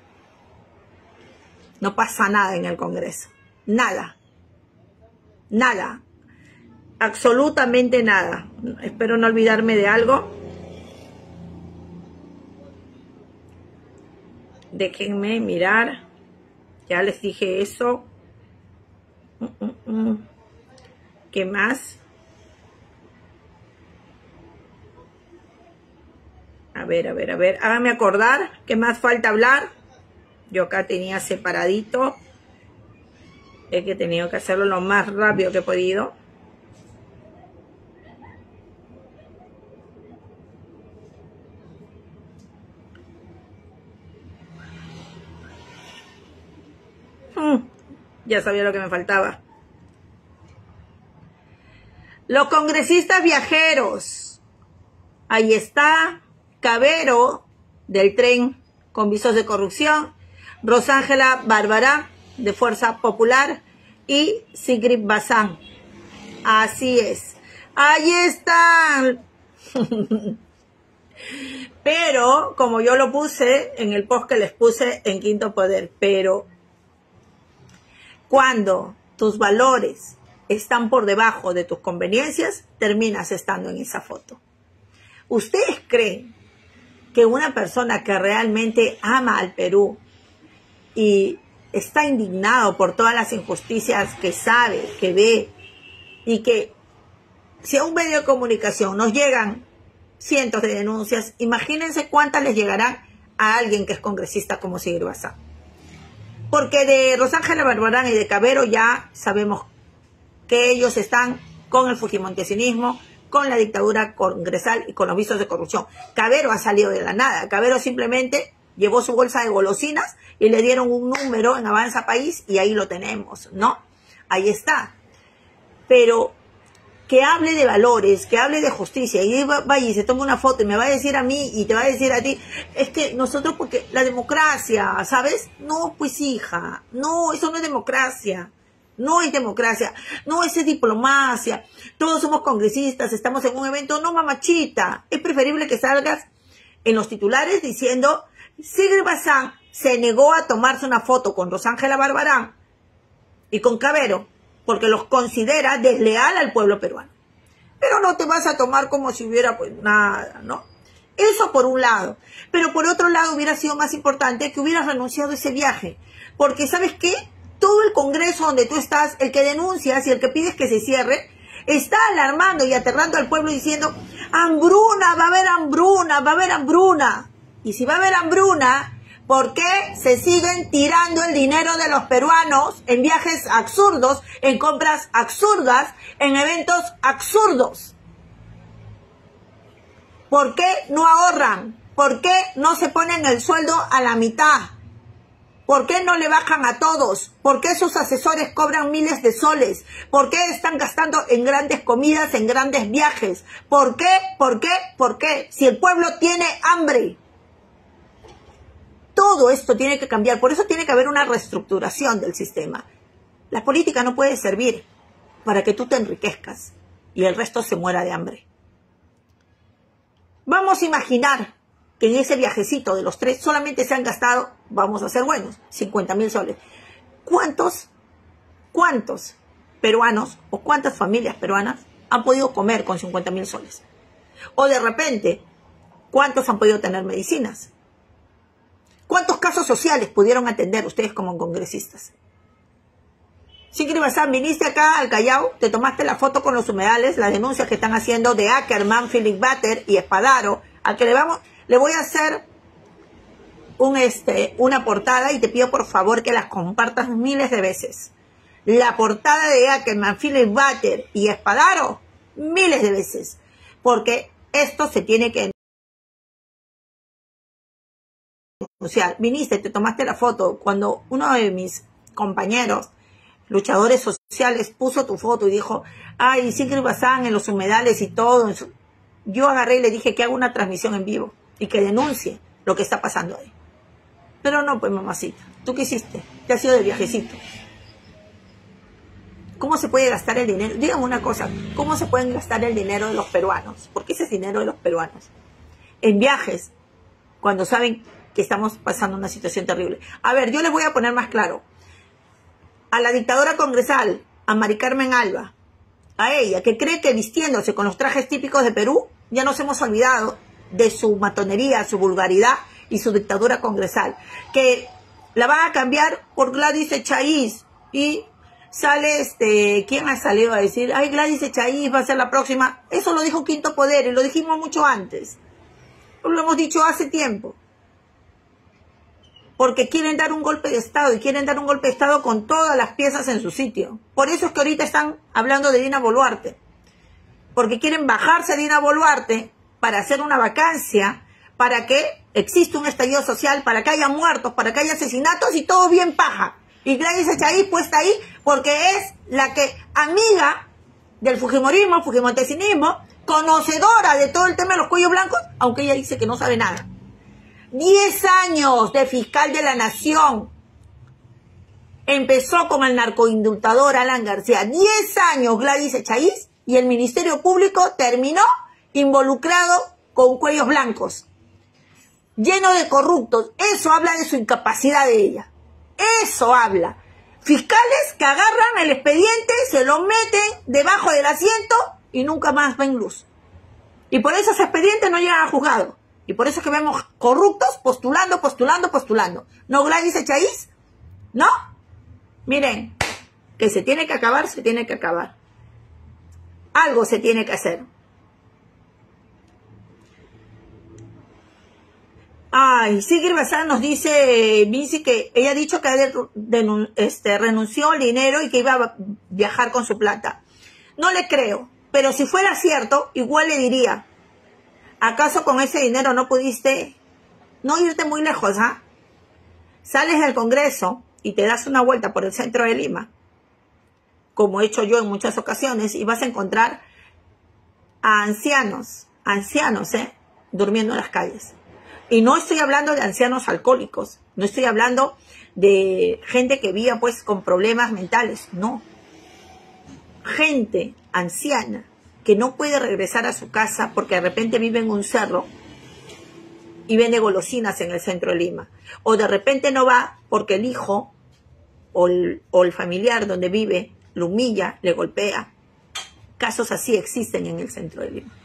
A: no pasa nada en el Congreso. Nada. Nada. Absolutamente nada. Espero no olvidarme de algo. Déjenme mirar. Ya les dije eso. ¿Qué más? A ver. Háganme acordar. ¿Qué más falta hablar? Yo acá tenía separadito. Es que he tenido que hacerlo lo más rápido que he podido. Ya sabía lo que me faltaba. Los congresistas viajeros. Ahí está Cabero, del tren con visos de corrupción. Rosángela Bárbara, de Fuerza Popular. Y Sigrid Bazán. Así es. Ahí están. Pero, como yo lo puse en el post que les puse en Quinto Poder, pero cuando tus valores están por debajo de tus conveniencias, terminas estando en esa foto. ¿Ustedes creen que una persona que realmente ama al Perú y está indignado por todas las injusticias que sabe, que ve, y que si a un medio de comunicación nos llegan cientos de denuncias, imagínense cuántas les llegarán a alguien que es congresista como Sigrid Bazán. Porque de Rosángela Barbarán y de Cavero ya sabemos que ellos están con el fujimontesinismo, con la dictadura congresal y con los visos de corrupción. Cavero ha salido de la nada. Cavero simplemente llevó su bolsa de golosinas y le dieron un número en Avanza País y ahí lo tenemos, ¿no? Ahí está. Pero que hable de valores, que hable de justicia, y vaya y se toma una foto y me va a decir a mí y te va a decir a ti, es que nosotros, porque la democracia, ¿sabes? No, pues hija, no, eso no es democracia. No es democracia, no es diplomacia. Todos somos congresistas, estamos en un evento, no mamachita. Es preferible que salgas en los titulares diciendo Sigrid Bazán se negó a tomarse una foto con Rosángela Barbarán y con Cavero porque los considera desleal al pueblo peruano. Pero no te vas a tomar como si hubiera pues nada, ¿no? Eso por un lado. Pero por otro lado hubiera sido más importante que hubieras renunciado a ese viaje. Porque ¿sabes qué? Todo el Congreso donde tú estás, el que denuncias y el que pides que se cierre, está alarmando y aterrando al pueblo diciendo, hambruna, va a haber hambruna, va a haber hambruna. Y si va a haber hambruna, ¿por qué se siguen tirando el dinero de los peruanos en viajes absurdos, en compras absurdas, en eventos absurdos? ¿Por qué no ahorran? ¿Por qué no se ponen el sueldo a la mitad? ¿Por qué no le bajan a todos? ¿Por qué sus asesores cobran miles de soles? ¿Por qué están gastando en grandes comidas, en grandes viajes? ¿Por qué? ¿Por qué? ¿Por qué? Si el pueblo tiene hambre. Todo esto tiene que cambiar, por eso tiene que haber una reestructuración del sistema. La política no puede servir para que tú te enriquezcas y el resto se muera de hambre. Vamos a imaginar que en ese viajecito de los tres solamente se han gastado, vamos a ser buenos, 50.000 soles. ¿Cuántos peruanos o cuántas familias peruanas han podido comer con 50.000 soles? O de repente, ¿cuántos han podido tener medicinas? ¿Cuántos casos sociales pudieron atender ustedes como congresistas? Sigrid Bazán, viniste acá al Callao, te tomaste la foto con los humedales, las denuncias que están haciendo de Ackerman, Philip Butter y Espadaro, al que le voy a hacer una portada y te pido por favor que las compartas miles de veces. La portada de Ackerman, Philip Butter y Espadaro, miles de veces. Porque esto se tiene que denunciar. Viniste, te tomaste la foto. Cuando uno de mis compañeros, luchadores sociales, puso tu foto y dijo, ay, Sigrid Bazán en los humedales y todo. Yo agarré y le dije que haga una transmisión en vivo y que denuncie lo que está pasando ahí. Pero no, pues mamacita, ¿tú qué hiciste? Te has ido de viajecito. ¿Cómo se puede gastar el dinero? Dígame una cosa, ¿cómo se pueden gastar el dinero de los peruanos? Porque ese es dinero de los peruanos. En viajes, cuando saben que estamos pasando una situación terrible. A ver, yo les voy a poner más claro. A la dictadora congresal, a Mari Carmen Alba, a ella, que cree que vistiéndose con los trajes típicos de Perú, ya nos hemos olvidado de su matonería, su vulgaridad y su dictadura congresal, que la van a cambiar por Gladys Echaíz, y sale ¿quién ha salido a decir? Ay, Gladys Echaíz va a ser la próxima. Eso lo dijo Quinto Poder y lo dijimos mucho antes, lo hemos dicho hace tiempo, porque quieren dar un golpe de Estado y quieren dar un golpe de Estado con todas las piezas en su sitio. Por eso es que ahorita están hablando de Dina Boluarte, porque quieren bajarse a Dina Boluarte para hacer una vacancia, para que exista un estallido social, para que haya muertos, para que haya asesinatos y todo bien paja. Y Gladys Echaíz puesta ahí porque es la que amiga del fujimorismo, fujimontesinismo, conocedora de todo el tema de los cuellos blancos, aunque ella dice que no sabe nada. 10 años de fiscal de la nación. Empezó con el narcoindultador Alan García. 10 años Gladys Echaíz y el Ministerio Público terminó involucrado con cuellos blancos, lleno de corruptos. Eso habla de su incapacidad de ella. Eso habla. Fiscales que agarran el expediente, se lo meten debajo del asiento y nunca más ven luz. Y por eso ese expediente no llega a juzgado. Y por eso es que vemos corruptos postulando. ¿No, Gladys Echaíz? ¿No? Miren, que se tiene que acabar, se tiene que acabar. Algo se tiene que hacer. Ay, Sigrid Bazán nos dice, Vinci, que ella ha dicho que renunció al dinero y que iba a viajar con su plata. No le creo, pero si fuera cierto, igual le diría, ¿acaso con ese dinero no pudiste no irte muy lejos, ah? Sales del Congreso y te das una vuelta por el centro de Lima, como he hecho yo en muchas ocasiones, y vas a encontrar a ancianos, durmiendo en las calles. Y no estoy hablando de ancianos alcohólicos, no estoy hablando de gente que viva pues con problemas mentales, no. Gente anciana que no puede regresar a su casa porque de repente vive en un cerro y vende golosinas en el centro de Lima. O de repente no va porque el hijo o el familiar donde vive lo humilla, le golpea. Casos así existen en el centro de Lima.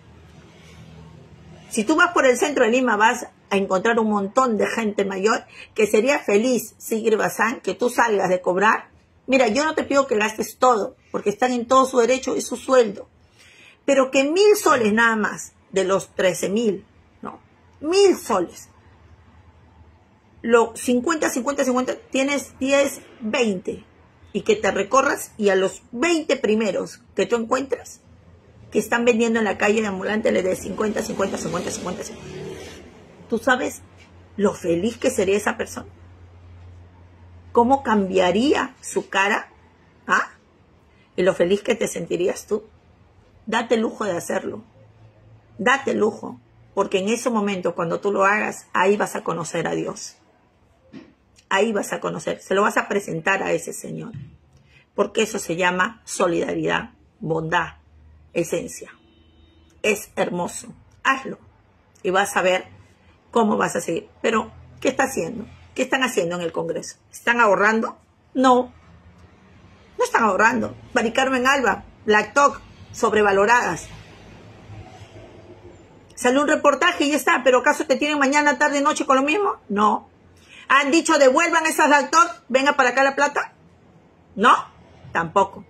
A: Si tú vas por el centro de Lima, vas a encontrar un montón de gente mayor que sería feliz, Sigrid Bazán, que tú salgas de cobrar. Mira, yo no te pido que gastes todo, porque están en todo su derecho y su sueldo. Pero que 1.000 soles nada más, de los 13.000, no, 1.000 soles. Lo 50, tienes 10, 20. Y que te recorras y a los 20 primeros que tú encuentras, que están vendiendo en la calle de ambulante, le des 50. ¿Tú sabes lo feliz que sería esa persona? ¿Cómo cambiaría su cara? ¿Ah? Y lo feliz que te sentirías tú. Date el lujo de hacerlo. Date el lujo. Porque en ese momento, cuando tú lo hagas, ahí vas a conocer a Dios. Ahí vas a conocer. Se lo vas a presentar a ese Señor. Porque eso se llama solidaridad, bondad, esencia. Es hermoso. Hazlo. Y vas a ver cómo vas a seguir. Pero, ¿qué está haciendo? ¿Qué están haciendo en el Congreso? ¿Están ahorrando? No. No están ahorrando. Mari Carmen Alba, Black sobrevaloradas. Sale un reportaje y ya está. ¿Pero acaso te tienen mañana, tarde, noche con lo mismo? No. ¿Han dicho devuelvan esas Black venga para acá la plata? No. Tampoco.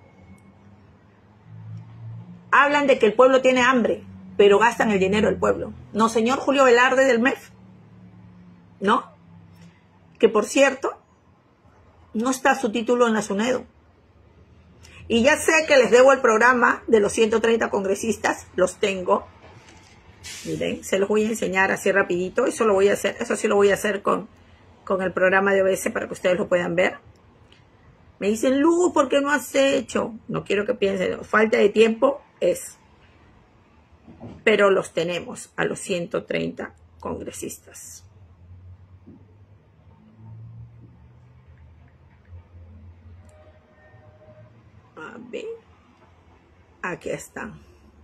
A: Hablan de que el pueblo tiene hambre, pero gastan el dinero del pueblo. No, señor Julio Velarde del MEF. ¿No? Que por cierto, no está su título en la SUNEDO. Y ya sé que les debo el programa de los 130 congresistas, los tengo. Miren, se los voy a enseñar así rapidito. Eso lo voy a hacer, eso sí lo voy a hacer con el programa de OBS para que ustedes lo puedan ver. Me dicen, Lu, ¿por qué no has hecho? No quiero que piensen, falta de tiempo es. Pero los tenemos a los 130 congresistas. A ver. Aquí están.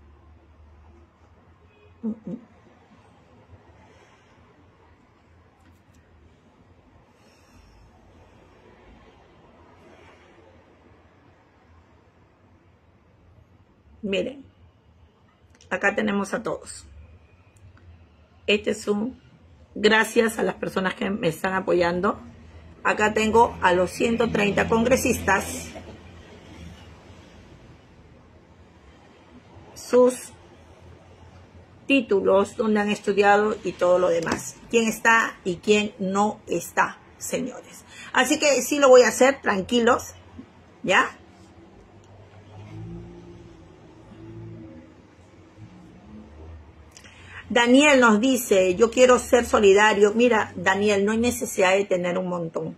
A: Miren, acá tenemos a todos. Este es un gracias a las personas que me están apoyando. Acá tengo a los 130 congresistas, sus títulos, donde han estudiado y todo lo demás. Quién está y quién no está, señores. Así que sí lo voy a hacer, tranquilos, ¿ya? Daniel nos dice, yo quiero ser solidario. Mira, Daniel, no hay necesidad de tener un montón.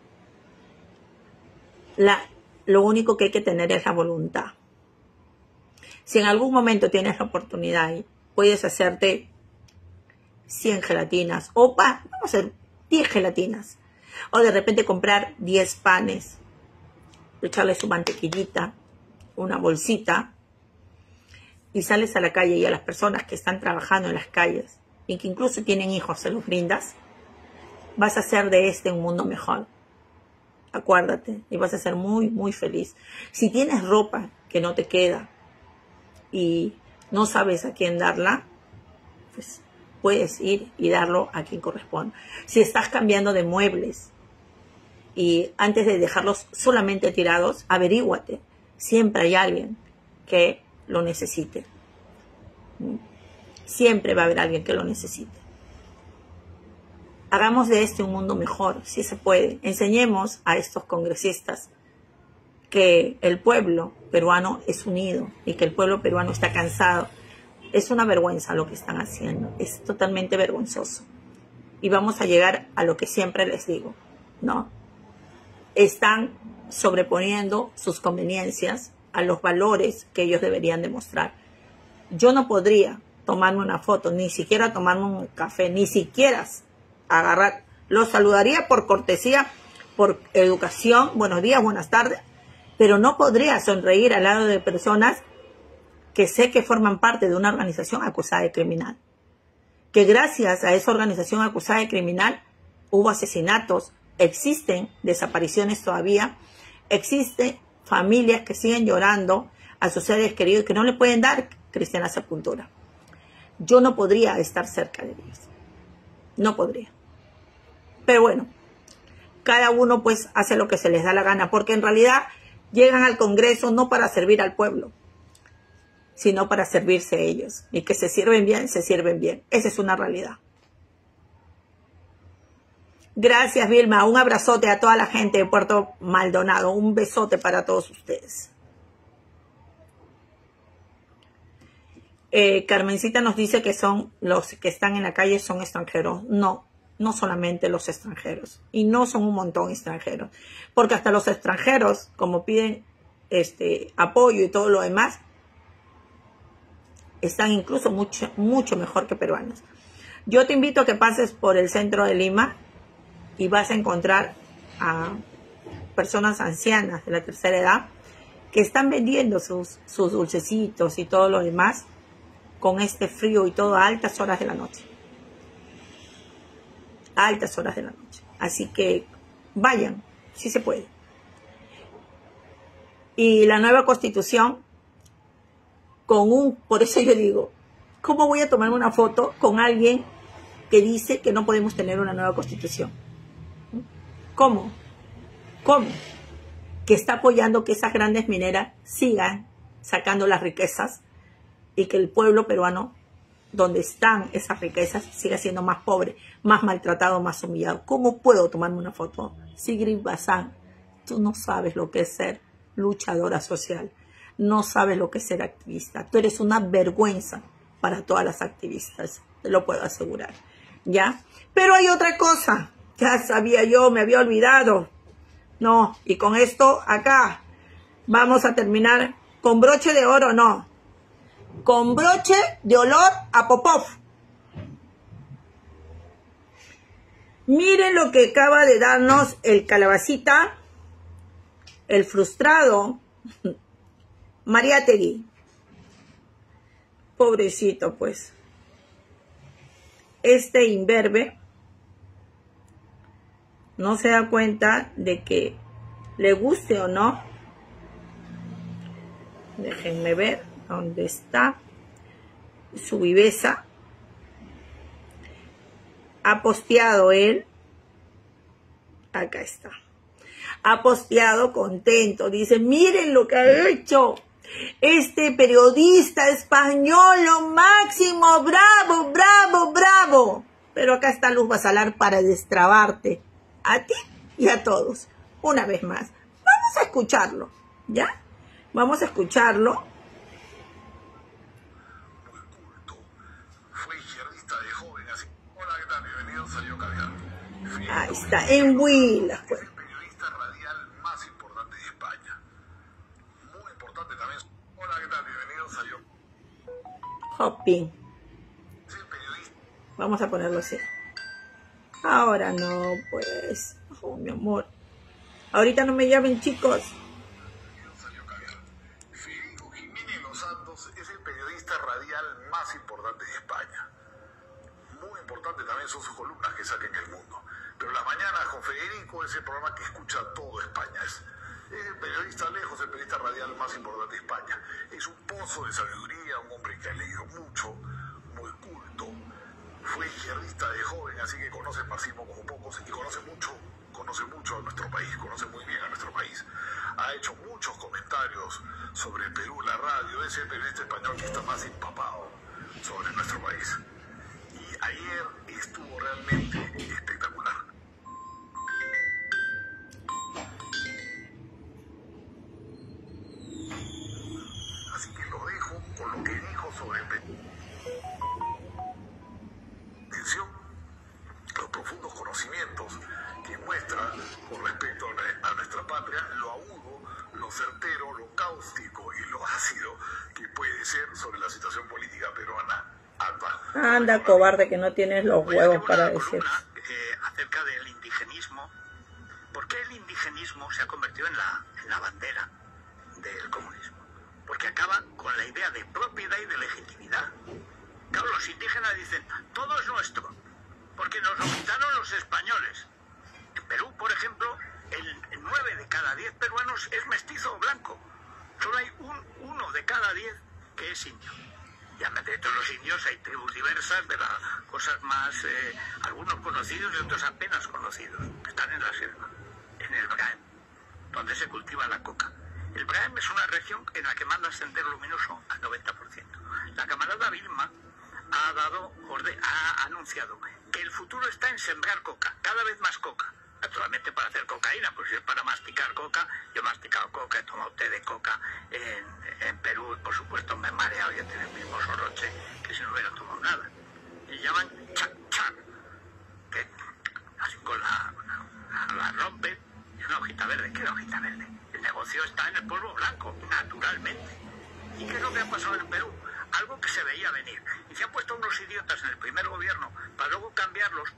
A: Lo único que hay que tener es la voluntad. Si en algún momento tienes la oportunidad y puedes hacerte 100 gelatinas, o vamos a hacer 10 gelatinas, o de repente comprar 10 panes, echarle su mantequillita, una bolsita, y sales a la calle y a las personas que están trabajando en las calles y que incluso tienen hijos, se los brindas, vas a hacer de un mundo mejor. Acuérdate, y vas a ser muy, muy feliz. Si tienes ropa que no te queda y no sabes a quién darla, pues puedes ir y darlo a quien corresponde. Si estás cambiando de muebles y antes de dejarlos solamente tirados, averíguate. Siempre hay alguien que lo necesite. Siempre va a haber alguien que lo necesite. Hagamos de este un mundo mejor, si se puede. Enseñemos a estos congresistas que el pueblo peruano es unido y que el pueblo peruano está cansado. Es una vergüenza lo que están haciendo. Es totalmente vergonzoso. Y vamos a llegar a lo que siempre les digo, ¿no? Están sobreponiendo sus conveniencias a los valores que ellos deberían demostrar. Yo no podría tomarme una foto, ni siquiera tomarme un café, ni siquiera agarrar. Los saludaría por cortesía, por educación, buenos días, buenas tardes, pero no podría sonreír al lado de personas que sé que forman parte de una organización acusada de criminal. Que gracias a esa organización acusada de criminal hubo asesinatos, existen desapariciones todavía, existen familias que siguen llorando a sus seres queridos que no le pueden dar cristiana sepultura. Yo no podría estar cerca de ellos. No podría. Pero bueno, cada uno pues hace lo que se les da la gana, porque en realidad llegan al Congreso no para servir al pueblo, sino para servirse ellos. Y que se sirven bien, se sirven bien. Esa es una realidad. Gracias, Vilma. Un abrazote a toda la gente de Puerto Maldonado. Un besote para todos ustedes. Carmencita nos dice que son los que están en la calle son extranjeros. No, no solamente los extranjeros. Y no son un montón extranjeros. Porque hasta los extranjeros, como piden apoyo y todo lo demás, están incluso mucho mejor que peruanos. Yo te invito a que pases por el centro de Lima y vas a encontrar a personas ancianas de la tercera edad que están vendiendo sus dulcecitos y todo lo demás con este frío y todo a altas horas de la noche. A altas horas de la noche. Así que vayan, si se puede. Y la nueva constitución por eso yo digo, ¿cómo voy a tomar una foto con alguien que dice que no podemos tener una nueva constitución? ¿Cómo? ¿Cómo? Que está apoyando que esas grandes mineras sigan sacando las riquezas y que el pueblo peruano, donde están esas riquezas, siga siendo más pobre, más maltratado, más humillado. ¿Cómo puedo tomarme una foto? Sigrid Bazán, tú no sabes lo que es ser luchadora social. No sabes lo que es ser activista. Tú eres una vergüenza para todas las activistas. Te lo puedo asegurar. ¿Ya? Pero hay otra cosa. Ya sabía yo, me había olvidado. No, y con esto acá vamos a terminar con broche de oro, no. Con broche de olor a Popov. Miren lo que acaba de darnos el calabacita, el frustrado Mariátegui. Pobrecito, pues. Este imberbe no se da cuenta de que le guste o no. Déjenme ver dónde está su viveza. Ha posteado él. Acá está. Ha posteado contento. Dice, miren lo que ha hecho este periodista español, lo máximo, bravo, bravo, bravo. Pero acá está Luz Basalar para destrabarte a ti y a todos. Una vez más. Vamos a escucharlo, ¿ya? Vamos a escucharlo.
C: Muy culto. Fue izquierdista de joven, así. Hola, ¿qué tal? Bienvenidos a Yo Caviar.
A: Ahí está, en Huila, pues.
C: Es el periodista radial más importante de España. Muy importante también. Hola, ¿qué tal? Bienvenidos a Yo.
A: Hopping.
C: Es el periodista.
A: Vamos a ponerlo así. Ahora no, pues. Oh, mi amor. Ahorita no me llamen, chicos.
C: Federico Jiménez Los Santos es el periodista radial más importante de España. Muy importante también son sus columnas que saca en El Mundo. Pero las mañanas con Federico es el programa que escucha todo España. Es el periodista lejos, el periodista radial más importante de España. Es un pozo de sabiduría, un hombre que ha leído mucho, muy culto. Fue izquierdista de joven, así que conoce el marxismo como pocos y conoce mucho a nuestro país, conoce muy bien a nuestro país. A
E: ha hecho muchos comentarios sobre el Perú, la radio, ese periodista español que está más empapado sobre nuestro país. Y ayer estuvo realmente espectacular. Así que lo dejo con lo que dijo sobre el Perú. Atención, los profundos conocimientos que muestra con respecto a nuestra patria, lo agudo, lo certero, lo cáustico y lo ácido que puede ser sobre la situación política peruana.
A: Anda, cobarde, que no tienes los huevos para decir.
F: Acerca del indigenismo. ¿Por qué el indigenismo se ha convertido en la bandera del comunismo? Porque acaba con la idea de propiedad y de legitimidad. Claro, los indígenas dicen, todo es nuestro, porque nos lo quitaron los españoles. En Perú, por ejemplo, el 9 de cada 10 peruanos es mestizo o blanco. Solo hay uno de cada 10 que es indio. Ya entre todos los indios hay tribus diversas, de las cosas más, algunos conocidos y otros apenas conocidos, que están en la selva, en el Braem, donde se cultiva la coca. El Braem es una región en la que manda sendero luminoso al 90%. La camarada Vilma ha anunciado que el futuro está en sembrar coca, cada vez más coca. Naturalmente para hacer cocaína, pues si es para masticar coca, yo he masticado coca, he tomado té de coca en Perú, y por supuesto me he mareado y he tenido el mismo soroche que si no hubiera tomado nada. Y llaman chac chac, que así con la rompen, y una hojita verde. ¿Qué es la hojita verde? El negocio está en el polvo blanco, naturalmente. ¿Y qué es lo que ha pasado en Perú? Algo que se veía venir. Y se han puesto unos idiotas en el primer gobierno para luego cambiarlos.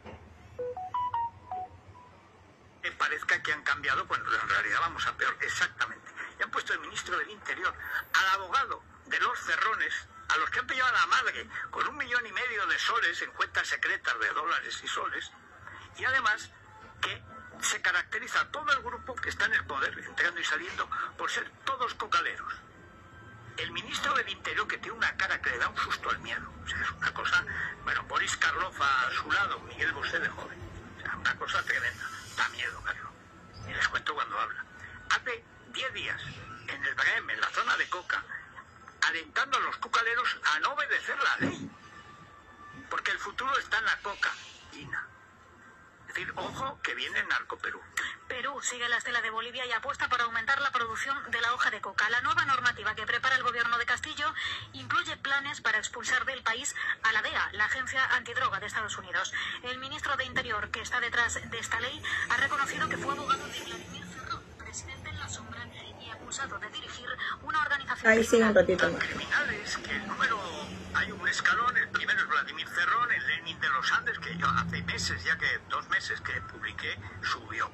F: Que parezca que han cambiado cuando en realidad vamos a peor, exactamente. Y han puesto el ministro del Interior, al abogado de los cerrones, a los que han pillado a la madre con 1,5 millones de soles en cuentas secretas de dólares y soles, y además que se caracteriza todo el grupo que está en el poder, entrando y saliendo, por ser todos cocaleros. El ministro del Interior, que tiene una cara que le da un susto al miedo, o sea, es una cosa, bueno, Boris Karloff a su lado, Miguel Bosé de joven, o sea, una cosa tremenda. Da miedo, Carlos. Y les cuento cuando habla. Hace 10 días, en el Braem, en la zona de coca, alentando a los cocaleros a no obedecer la ley. Porque el futuro está en la cocaína. Es decir, ojo, que viene el narcoperú.
G: Perú sigue la estela de Bolivia y apuesta por aumentar la producción de la hoja de coca. La nueva normativa que prepara el gobierno de Castillo incluye planes para expulsar del país a la DEA, la agencia antidroga de Estados Unidos. El ministro de Interior, que está detrás de esta ley, ha reconocido que fue abogado de Vladimir Cerrón, presidente en la sombra y acusado de dirigir una organización
A: ahí sigue un ratito
F: más. Criminales, que el número, hay un escalón, el primero es Vladimir Cerrón, el Lenin de los Andes, que yo hace meses, ya que 2 meses que publiqué, subió.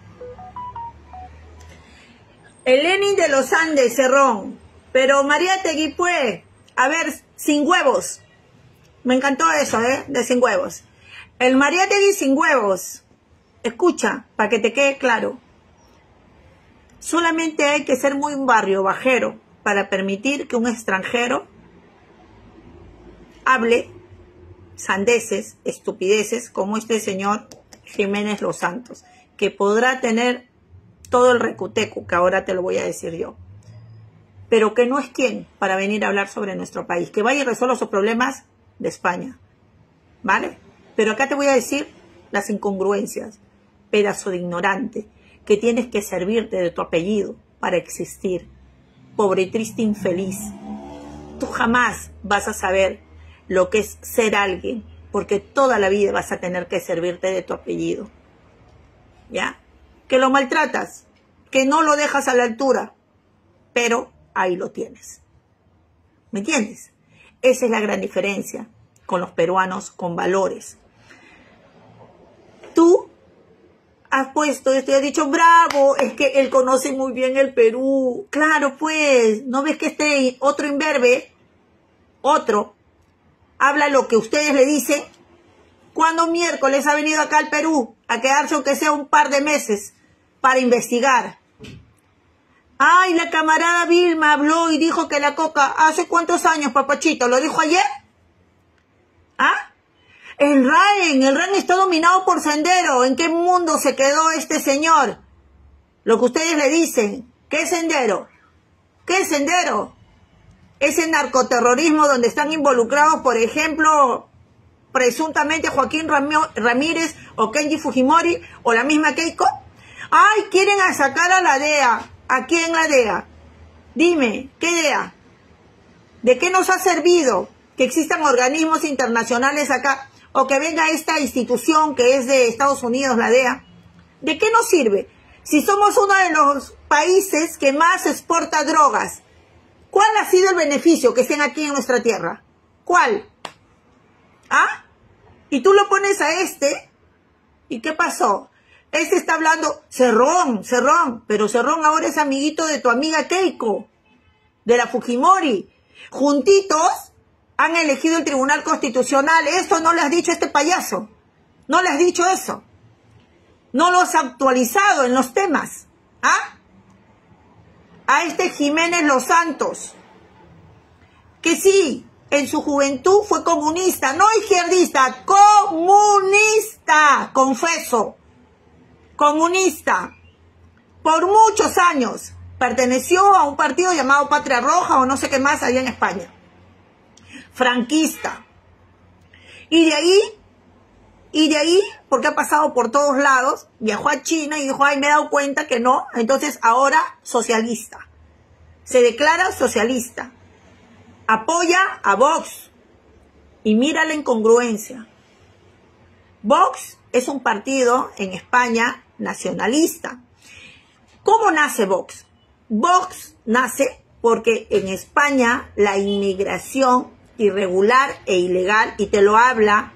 A: El Lenin de los Andes, Cerrón. Pero Mariátegui, pues, a ver, sin huevos. Me encantó eso, de sin huevos. El Mariátegui sin huevos. Escucha, para que te quede claro. Solamente hay que ser muy un barrio bajero para permitir que un extranjero hable sandeces, estupideces, como este señor Jiménez Los Santos, que podrá tener todo el recuteco, que ahora te lo voy a decir yo, pero que no es quien para venir a hablar sobre nuestro país, que vaya y resuelva sus problemas de España, ¿vale? Pero acá te voy a decir las incongruencias, pedazo de ignorante, que tienes que servirte de tu apellido para existir, pobre y triste infeliz. Tú jamás vas a saber lo que es ser alguien, porque toda la vida vas a tener que servirte de tu apellido, ¿ya? Que lo maltratas, que no lo dejas a la altura, pero ahí lo tienes. ¿Me entiendes? Esa es la gran diferencia con los peruanos con valores. Tú has puesto esto y has dicho, bravo, es que él conoce muy bien el Perú. Claro, pues, ¿no ves que este otro imberbe, otro, habla lo que ustedes le dicen? ¿Cuándo miércoles ha venido acá al Perú a quedarse aunque sea un par de meses para investigar? Ay, la camarada Vilma habló y dijo que la coca, ¿hace cuántos años, papachito? ¿Lo dijo ayer? ¿Ah? El RAN está dominado por Sendero. ¿En qué mundo se quedó este señor? Lo que ustedes le dicen. ¿Qué sendero? ¿Qué sendero? Ese narcoterrorismo donde están involucrados, por ejemplo, presuntamente Joaquín Ramírez o Kenji Fujimori o la misma Keiko. ¡Ay, quieren sacar a la DEA! ¿A quién la DEA? Dime, ¿qué DEA? ¿De qué nos ha servido que existan organismos internacionales acá? O que venga esta institución que es de Estados Unidos, la DEA. ¿De qué nos sirve? Si somos uno de los países que más exporta drogas, ¿cuál ha sido el beneficio que estén aquí en nuestra tierra? ¿Cuál? ¿Ah? Y tú lo pones a este, ¿y qué pasó? Este está hablando, Cerrón, pero Cerrón ahora es amiguito de tu amiga Keiko, de la Fujimori. Juntitos han elegido el Tribunal Constitucional. Esto no le has dicho a este payaso. No le has dicho eso. No lo has actualizado en los temas. ¿Ah? A este Jiménez Los Santos, que sí, en su juventud fue comunista, no izquierdista, comunista, confeso, comunista. Por muchos años perteneció a un partido llamado Patria Roja o no sé qué más allá en España. Franquista. Y de ahí, porque ha pasado por todos lados, viajó a China y dijo, ay, me he dado cuenta que no, entonces ahora socialista. Se declara socialista. Apoya a Vox. Y mira la incongruencia. Vox es un partido en España nacionalista. ¿Cómo nace Vox? Vox nace porque en España la inmigración irregular e ilegal, y te lo habla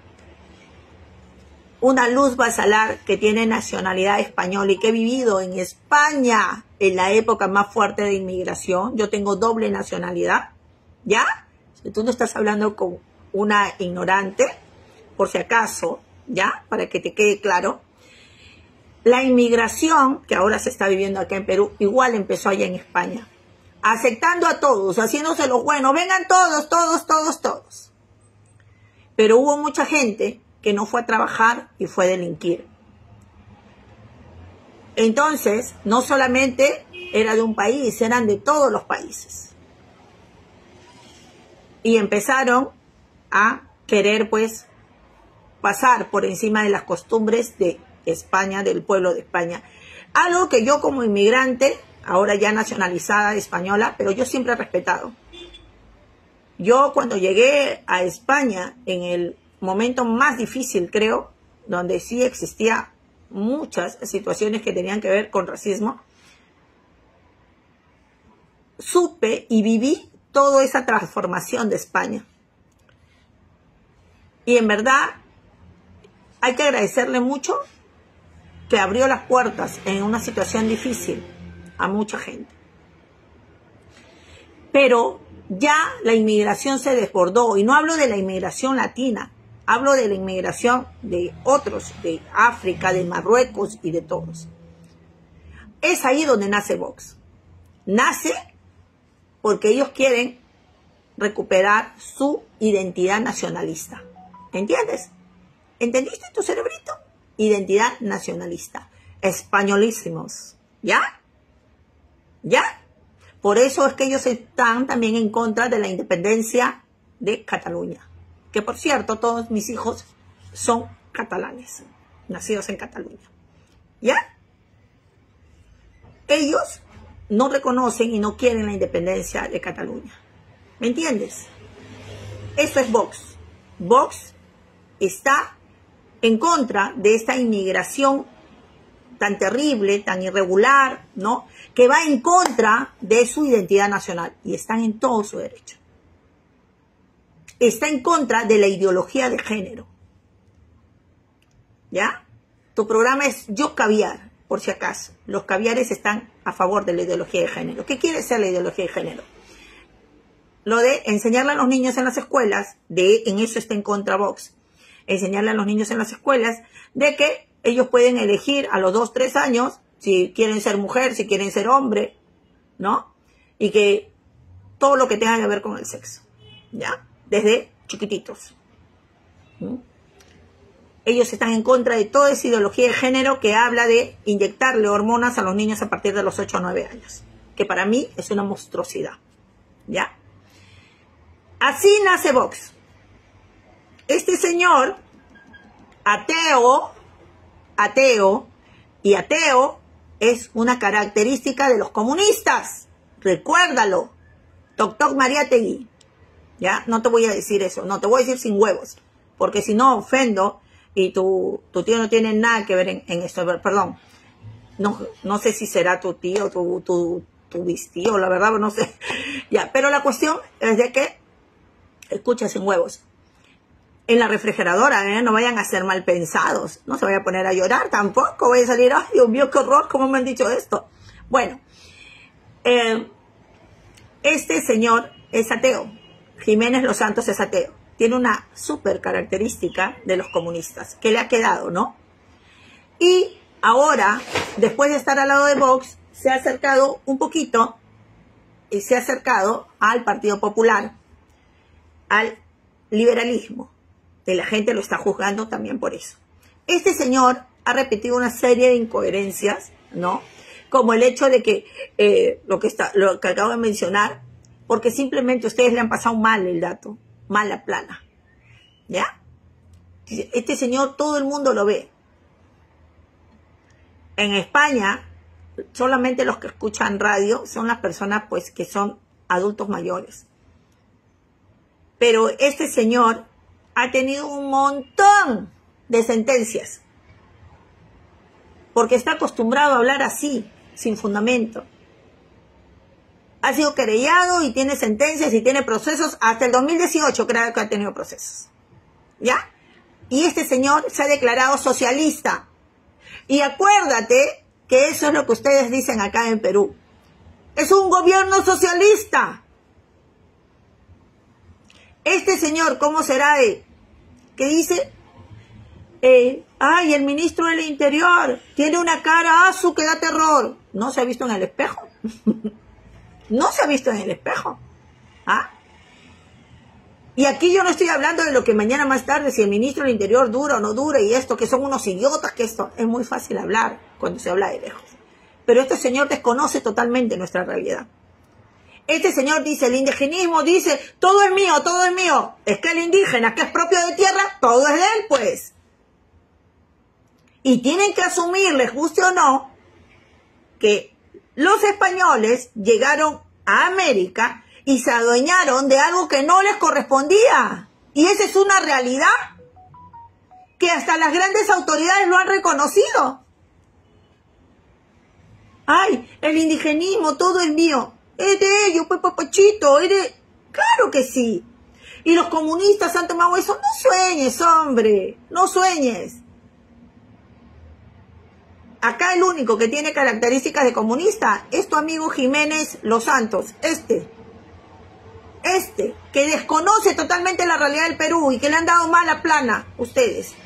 A: una Luz Basalar que tiene nacionalidad española y que he vivido en España en la época más fuerte de inmigración. Yo tengo doble nacionalidad, ¿ya? Si tú no estás hablando con una ignorante, por si acaso, ¿ya? Para que te quede claro. La inmigración que ahora se está viviendo acá en Perú, igual empezó allá en España. Aceptando a todos, haciéndose los buenos. Vengan todos. Pero hubo mucha gente que no fue a trabajar y fue a delinquir. Entonces, no solamente era de un país, eran de todos los países. Y empezaron a querer, pues, pasar por encima de las costumbres de España, del pueblo de España. Algo que yo como inmigrante, ahora ya nacionalizada española, pero yo siempre he respetado. Yo cuando llegué a España, en el momento más difícil, creo, donde sí existía muchas situaciones que tenían que ver con racismo, supe y viví toda esa transformación de España. Y en verdad hay que agradecerle mucho que abrió las puertas en una situación difícil a mucha gente. Pero ya la inmigración se desbordó, y no hablo de la inmigración latina, hablo de la inmigración de otros, de África, de Marruecos y de todos. Es ahí donde nace Vox. Nace porque ellos quieren recuperar su identidad nacionalista. ¿Entiendes? ¿Entendiste tu cerebrito? Identidad nacionalista. Españolísimos. ¿Ya? ¿Ya? Por eso es que ellos están también en contra de la independencia de Cataluña. Que por cierto, todos mis hijos son catalanes, nacidos en Cataluña. ¿Ya? Ellos no reconocen y no quieren la independencia de Cataluña. ¿Me entiendes? Eso es Vox. Vox está en contra de esta inmigración tan terrible, tan irregular, ¿no? Que va en contra de su identidad nacional. Y están en todo su derecho. Está en contra de la ideología de género. ¿Ya? Tu programa es Yo Caviar, por si acaso. Los caviares están a favor de la ideología de género. ¿Qué quiere ser la ideología de género? Lo de enseñarle a los niños en las escuelas, en eso está en contra Vox. Enseñarle a los niños en las escuelas de que ellos pueden elegir a los 2, 3 años si quieren ser mujer, si quieren ser hombre, ¿no? Y que todo lo que tenga que ver con el sexo, ¿ya? Desde chiquititos. ¿Mm? Ellos están en contra de toda esa ideología de género que habla de inyectarle hormonas a los niños a partir de los 8 o 9 años. que para mí es una monstruosidad, ¿ya? Así nace Vox. Este señor, ateo, y ateo es una característica de los comunistas. Recuérdalo. Toc toc Mariátegui. ¿Ya? No te voy a decir eso. No, te voy a decir sin huevos. Porque si no ofendo y tu tío no tiene nada que ver en esto. Perdón. No sé si será tu tío, tu bistío, la verdad, no sé. Ya, pero la cuestión es de que, escucha, sin huevos. En la refrigeradora, no vayan a ser mal pensados. No se vaya a poner a llorar tampoco. Voy a salir, ay, Dios mío, qué horror, ¿cómo me han dicho esto? Bueno, este señor es ateo. Jiménez Los Santos es ateo. Tiene una súper característica de los comunistas, que le ha quedado, ¿no? Y ahora, después de estar al lado de Vox, se ha acercado un poquito, y se ha acercado al Partido Popular, al liberalismo. Y la gente lo está juzgando también por eso. Este señor ha repetido una serie de incoherencias, ¿no? Como el hecho de que lo que acabo de mencionar, porque simplemente ustedes le han pasado mal el dato, mala plana, ¿ya? Este señor todo el mundo lo ve. En España, solamente los que escuchan radio son las personas, pues, que son adultos mayores. Pero este señor ha tenido un montón de sentencias, porque está acostumbrado a hablar así, sin fundamento. Ha sido querellado y tiene sentencias y tiene procesos. Hasta el 2018 creo que ha tenido procesos, ¿ya? Y este señor se ha declarado socialista. Y acuérdate que eso es lo que ustedes dicen acá en Perú. Es un gobierno socialista. Este señor, ¿cómo será de? Que dice, ay, el ministro del Interior tiene una cara que da terror. ¿No se ha visto en el espejo? No se ha visto en el espejo. ¿Ah? Y aquí yo no estoy hablando de lo que mañana más tarde, si el ministro del Interior dura o no dura, y esto, que son unos idiotas, que esto es muy fácil hablar cuando se habla de lejos. Pero este señor desconoce totalmente nuestra realidad. Este señor dice, el indigenismo dice, todo es mío, todo es mío. Es que el indígena, que es propio de tierra, todo es de él, pues. Y tienen que asumir, les guste o no, que los españoles llegaron a América y se adueñaron de algo que no les correspondía. Y esa es una realidad que hasta las grandes autoridades lo han reconocido. Ay, el indigenismo, todo es mío. Es de ellos, pues, papachito, es de... Claro que sí. Y los comunistas han tomado eso. No sueñes, hombre, no sueñes. Acá el único que tiene características de comunista es tu amigo Jiménez Los Santos, que desconoce totalmente la realidad del Perú y que le han dado mala plana ustedes.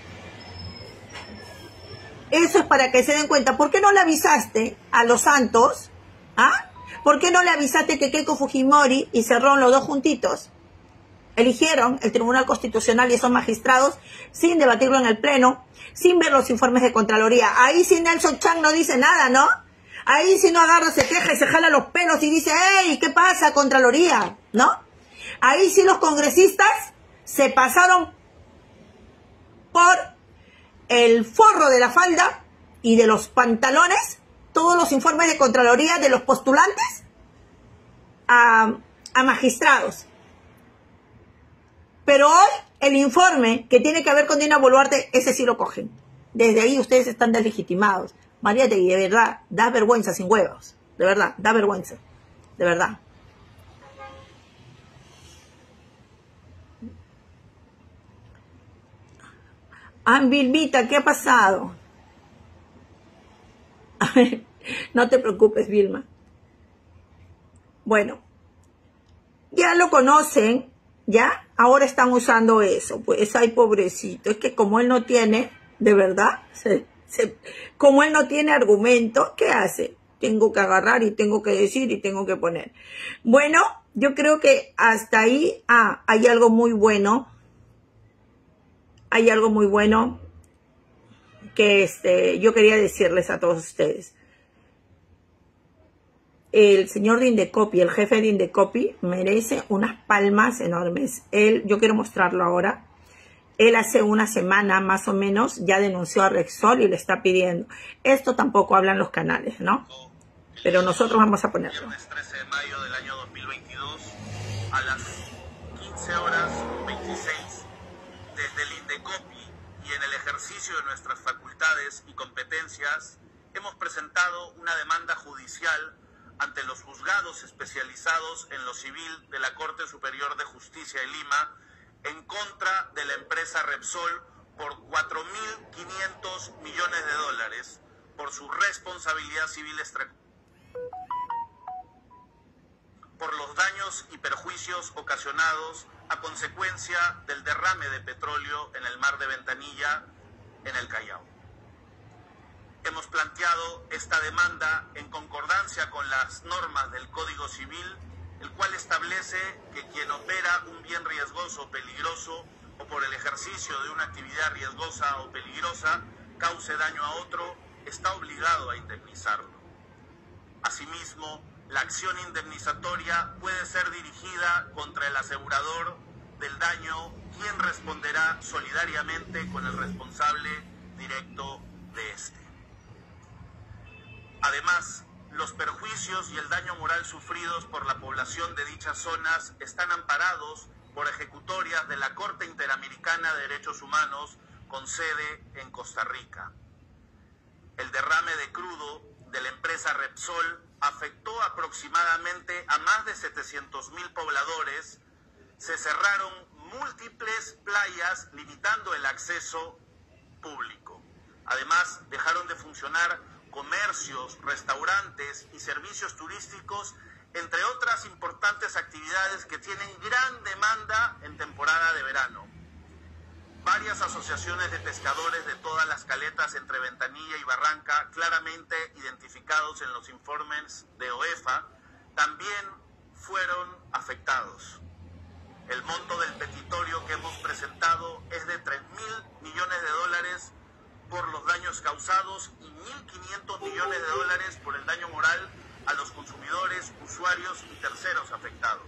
A: Eso es para que se den cuenta. ¿Por qué no le avisaste a Los Santos? ¿Ah? ¿Por qué no le avisaste que Keiko Fujimori y Cerrón, los dos juntitos, eligieron el Tribunal Constitucional y esos magistrados sin debatirlo en el Pleno, sin ver los informes de Contraloría? Ahí sí Nelson Chang no dice nada, ¿no? Ahí sí no agarra, se queja y se jala los pelos y dice, ¡hey! ¿Qué pasa, Contraloría? ¿No? Ahí sí los congresistas se pasaron por el forro de la falda y de los pantalones todos los informes de Contraloría de los postulantes a magistrados. Pero hoy el informe que tiene que ver con Dina Boluarte, ese sí lo cogen. Desde ahí ustedes están deslegitimados. Mariátegui, de verdad, da vergüenza sin huevos. De verdad, da vergüenza. De verdad. Vilmita, ¿qué ha pasado? No te preocupes, Vilma. Bueno, ya lo conocen, ¿ya? Ahora están usando eso. Pues, ay, pobrecito. Es que como él no tiene, de verdad, como él no tiene argumento, ¿qué hace? Tengo que agarrar y tengo que decir y tengo que poner. Bueno, yo creo que hasta ahí, hay algo muy bueno. Hay algo muy bueno que yo quería decirles a todos ustedes. el señor de Indecopi, el jefe de Indecopi, merece unas palmas enormes. Yo quiero mostrarlo ahora. Él hace una semana más o menos ya denunció a Repsol y le está pidiendo. Esto tampoco hablan los canales, ¿no? Pero nosotros vamos a ponerlo.
B: Viernes 13 de mayo del año 2022 a las 15:26 desde el Indecopi y en el ejercicio de nuestras facultades y competencias hemos presentado una demanda judicial ante los juzgados especializados en lo civil de la Corte Superior de Justicia de Lima en contra de la empresa Repsol por 4.500 millones de dólares por su responsabilidad civil por los daños y perjuicios ocasionados a consecuencia del derrame de petróleo en el mar de Ventanilla, en el Callao. Hemos planteado esta demanda en concordancia con las normas del Código Civil, el cual establece que quien opera un bien riesgoso o peligroso o por el ejercicio de una actividad riesgosa o peligrosa cause daño a otro, está obligado a indemnizarlo. Asimismo, la acción indemnizatoria puede ser dirigida contra el asegurador del daño, quien responderá solidariamente con el responsable directo de este. Además, los perjuicios y el daño moral sufridos por la población de dichas zonas están amparados por ejecutorias de la Corte Interamericana de Derechos Humanos con sede en Costa Rica. El derrame de crudo de la empresa Repsol afectó aproximadamente a más de 700.000 pobladores. Se cerraron múltiples playas limitando el acceso público. Además, dejaron de funcionar comercios, restaurantes y servicios turísticos, entre otras importantes actividades que tienen gran demanda en temporada de verano. Varias asociaciones de pescadores de todas las caletas entre Ventanilla y Barranca, claramente identificados en los informes de OEFA, también fueron afectados. El monto del petitorio que hemos presentado es de 3.000 millones de dólares por los daños causados y 1.500 millones de dólares por el daño moral a los consumidores, usuarios y terceros afectados.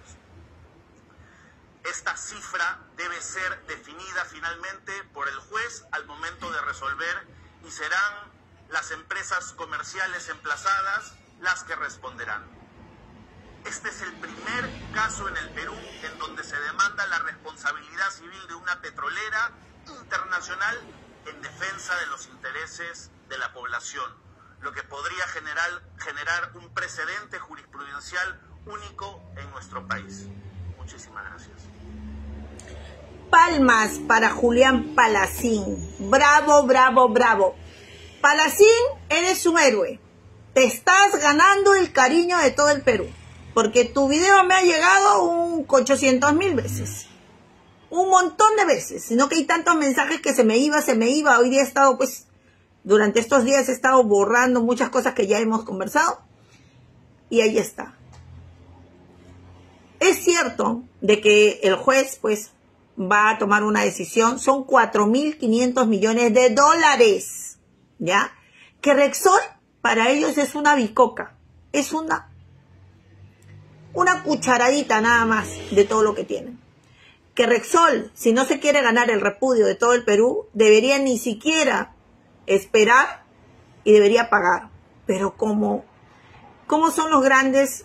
B: Esta cifra debe ser definida finalmente por el juez al momento de resolver y serán las empresas comerciales emplazadas las que responderán. Este es el primer caso en el Perú en donde se demanda la responsabilidad civil de una petrolera internacional en defensa de los intereses de la población, lo que podría generar un precedente jurisprudencial único en nuestro país. Muchísimas gracias.
A: Palmas para Julián Palacín. Bravo, bravo, bravo. Palacín, eres un héroe. Te estás ganando el cariño de todo el Perú. Porque tu video me ha llegado 800.000 veces. Un montón de veces. Sino que hay tantos mensajes que se me iba. Hoy día he estado, pues, durante estos días he estado borrando muchas cosas que ya hemos conversado. Y ahí está. Es cierto de que el juez, pues, va a tomar una decisión. Son 4.500 millones de dólares. ¿Ya? Que Repsol, para ellos es una bicoca. Es una cucharadita nada más de todo lo que tienen. Que Repsol, si no se quiere ganar el repudio de todo el Perú, debería ni siquiera esperar y debería pagar. Pero ¿cómo son los grandes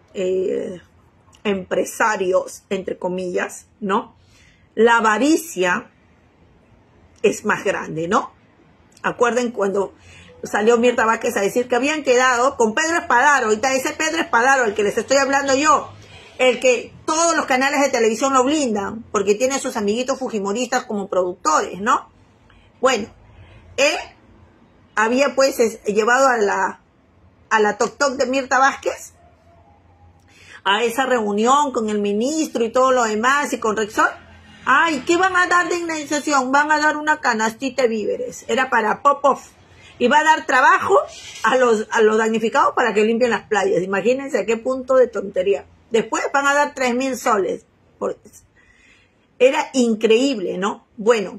A: empresarios, entre comillas, ¿no? La avaricia es más grande, ¿no? Acuerden cuando salió Mirta Vázquez a decir que habían quedado con Pedro Espadaro. Ahorita ese Pedro Espadaro, el que les estoy hablando yo, el que todos los canales de televisión lo blindan, porque tiene a sus amiguitos fujimoristas como productores, ¿no? Bueno, él había pues llevado a la Toc Toc de Mirta Vázquez a esa reunión con el ministro y todo lo demás y con Repsol. Ay, ¿qué van a dar de indemnización? Van a dar una canastita de víveres. Era para Popov. Y va a dar trabajo a los damnificados para que limpien las playas. Imagínense a qué punto de tontería. Después van a dar 3.000 soles. Era increíble, ¿no? Bueno,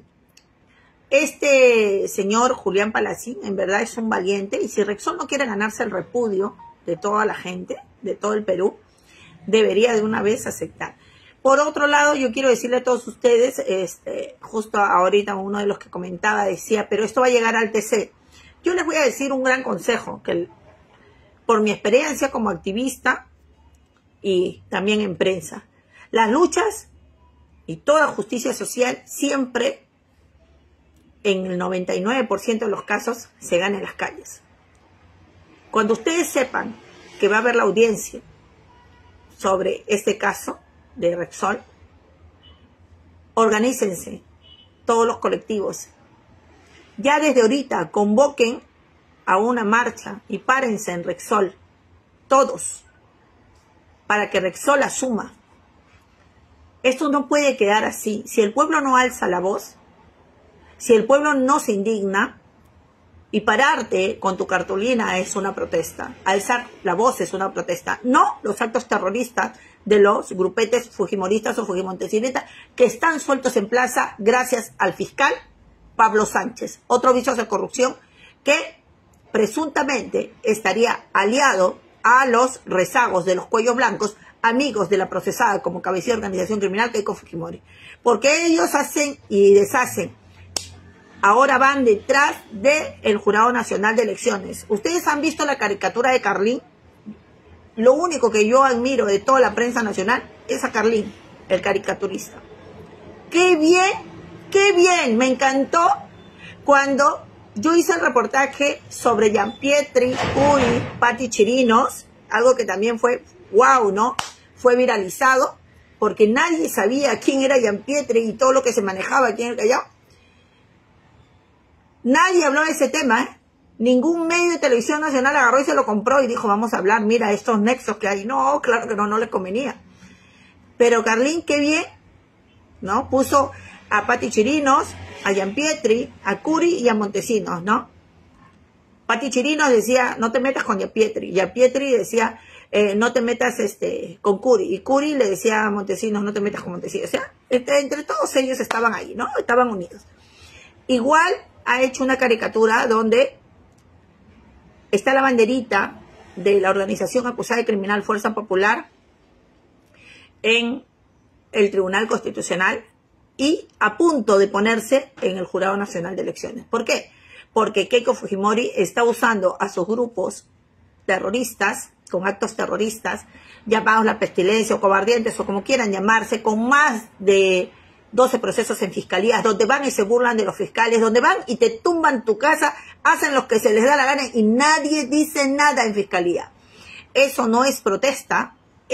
A: este señor Julián Palacín en verdad es un valiente. Y si Repsol no quiere ganarse el repudio, de toda la gente, de todo el Perú, debería de una vez aceptar. Por otro lado, yo quiero decirle a todos ustedes, justo ahorita uno de los que comentaba decía, pero esto va a llegar al TC. Yo les voy a decir un gran consejo, que por mi experiencia como activista y también en prensa, las luchas y toda justicia social siempre, en el 99% de los casos, se gana en las calles. Cuando ustedes sepan que va a haber la audiencia sobre este caso de Repsol, organícense todos los colectivos. Ya desde ahorita convoquen a una marcha y párense en Repsol, todos, para que Repsol asuma. Esto no puede quedar así. Si el pueblo no alza la voz, si el pueblo no se indigna, y pararte con tu cartulina es una protesta, alzar la voz es una protesta, no los actos terroristas de los grupetes fujimoristas o fujimontesinistas que están sueltos en plaza gracias al fiscal Pablo Sánchez, otro vicioso de corrupción que presuntamente estaría aliado a los rezagos de los cuellos blancos, amigos de la procesada como cabecilla de organización criminal Keiko Fujimori, porque ellos hacen y deshacen. Ahora van detrás del Jurado Nacional de Elecciones. ¿Ustedes han visto la caricatura de Carlín? Lo único que yo admiro de toda la prensa nacional es a Carlín, el caricaturista. ¡Qué bien! Me encantó cuando yo hice el reportaje sobre Gianpietri, Curi, Patti Chirinos, algo que también fue wow, ¿no? Fue viralizado, porque nadie sabía quién era Gianpietri y todo lo que se manejaba aquí en el Callao. Nadie habló de ese tema, ¿eh? Ningún medio de televisión nacional agarró y se lo compró y dijo, vamos a hablar, mira estos nexos que hay. No, claro que no les convenía. Pero Carlín, qué bien, ¿no? Puso a Patti Chirinos, a Gianpietri, a Curi y a Montesinos, ¿no? Patti Chirinos decía, no te metas con Gianpietri. Gianpietri decía, no te metas con Curi. Y Curi le decía a Montesinos, no te metas con Montesinos. O sea, entre todos ellos estaban ahí, ¿no? Estaban unidos. Igual ha hecho una caricatura donde está la banderita de la organización acusada de criminal Fuerza Popular en el Tribunal Constitucional y a punto de ponerse en el Jurado Nacional de Elecciones. ¿Por qué? Porque Keiko Fujimori está usando a sus grupos terroristas, con actos terroristas, llamados la pestilencia o cobardientes o como quieran llamarse, con más de 12 procesos en fiscalías, donde van y se burlan de los fiscales, donde van y te tumban tu casa, hacen lo que se les da la gana y nadie dice nada en fiscalía. Eso no es protesta,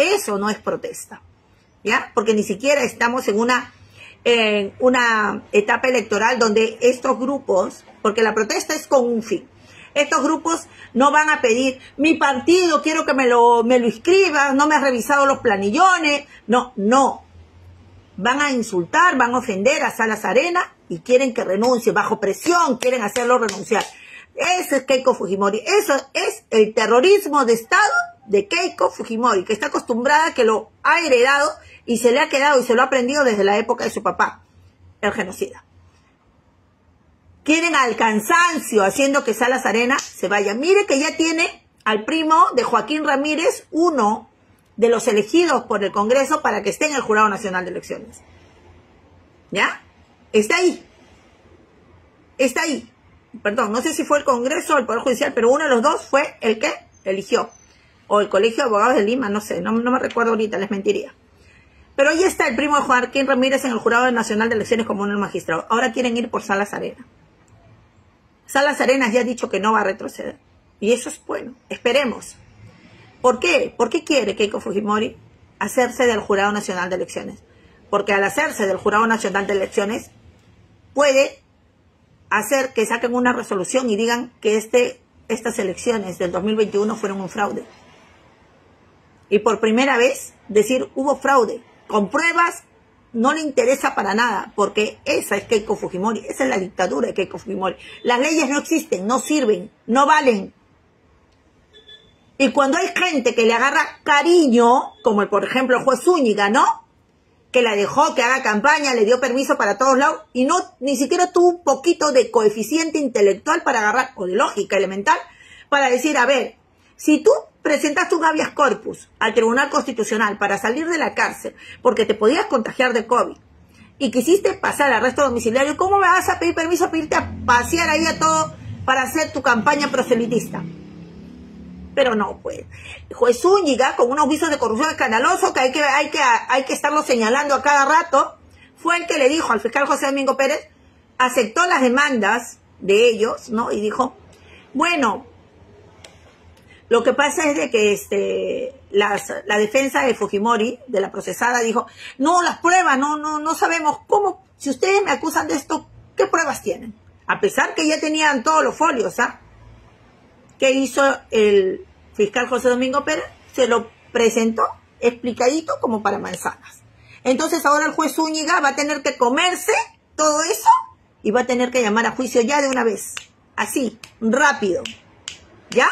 A: ¿ya? Porque ni siquiera estamos en una etapa electoral donde estos grupos, porque la protesta es con un fin, estos grupos no van a pedir, mi partido quiero que me lo inscribas, no me has revisado los planillones, no. Van a insultar, van a ofender a Salas Arena y quieren que renuncie, bajo presión, quieren hacerlo renunciar. Ese es Keiko Fujimori. Eso es el terrorismo de Estado de Keiko Fujimori, que está acostumbrada, que lo ha heredado y se le ha quedado y se lo ha aprendido desde la época de su papá, el genocida. Quieren al cansancio haciendo que Salas Arena se vaya. Mire que ya tiene al primo de Joaquín Ramírez, uno de los elegidos por el Congreso para que esté en el Jurado Nacional de Elecciones. ¿Ya? Está ahí. Perdón, no sé si fue el Congreso o el Poder Judicial, pero uno de los dos fue el que eligió. O el Colegio de Abogados de Lima, no sé, no me recuerdo ahorita, les mentiría. Pero ahí está el primo de Joaquín Ramírez en el Jurado Nacional de Elecciones como un magistrado. Ahora quieren ir por Salas Arena. Salas Arena ya ha dicho que no va a retroceder. Y eso es bueno. Esperemos. ¿Por qué? ¿Por qué quiere Keiko Fujimori hacerse del Jurado Nacional de Elecciones? Porque al hacerse del Jurado Nacional de Elecciones puede hacer que saquen una resolución y digan que estas elecciones del 2021 fueron un fraude. Y por primera vez decir hubo fraude. Con pruebas no le interesa para nada, porque esa es Keiko Fujimori, esa es la dictadura de Keiko Fujimori. Las leyes no existen, no sirven, no valen. Y cuando hay gente que le agarra cariño, como por ejemplo el juez Zúñiga, ¿no? Que la dejó que haga campaña, le dio permiso para todos lados y no ni siquiera tuvo un poquito de coeficiente intelectual para agarrar, o de lógica elemental, para decir, a ver, si tú presentaste un habeas corpus al Tribunal Constitucional para salir de la cárcel porque te podías contagiar de COVID y quisiste pasar al arresto domiciliario, ¿cómo me vas a pedir permiso para irte a pasear ahí a todo para hacer tu campaña proselitista? Pero no, pues. Juez Zúñiga, con unos visos de corrupción escandalosos que hay que estarlo señalando a cada rato, fue el que le dijo al fiscal José Domingo Pérez, aceptó las demandas de ellos, ¿no? Y dijo, bueno, lo que pasa es de que la defensa de Fujimori, de la procesada, dijo, no, las pruebas, no sabemos cómo, si ustedes me acusan de esto, ¿qué pruebas tienen? A pesar que ya tenían todos los folios, ¿ah? ¿Qué hizo el fiscal José Domingo Pérez? Se lo presentó explicadito como para manzanas. Entonces ahora el juez Zúñiga va a tener que comerse todo eso y va a tener que llamar a juicio ya de una vez. Así, rápido. ¿Ya?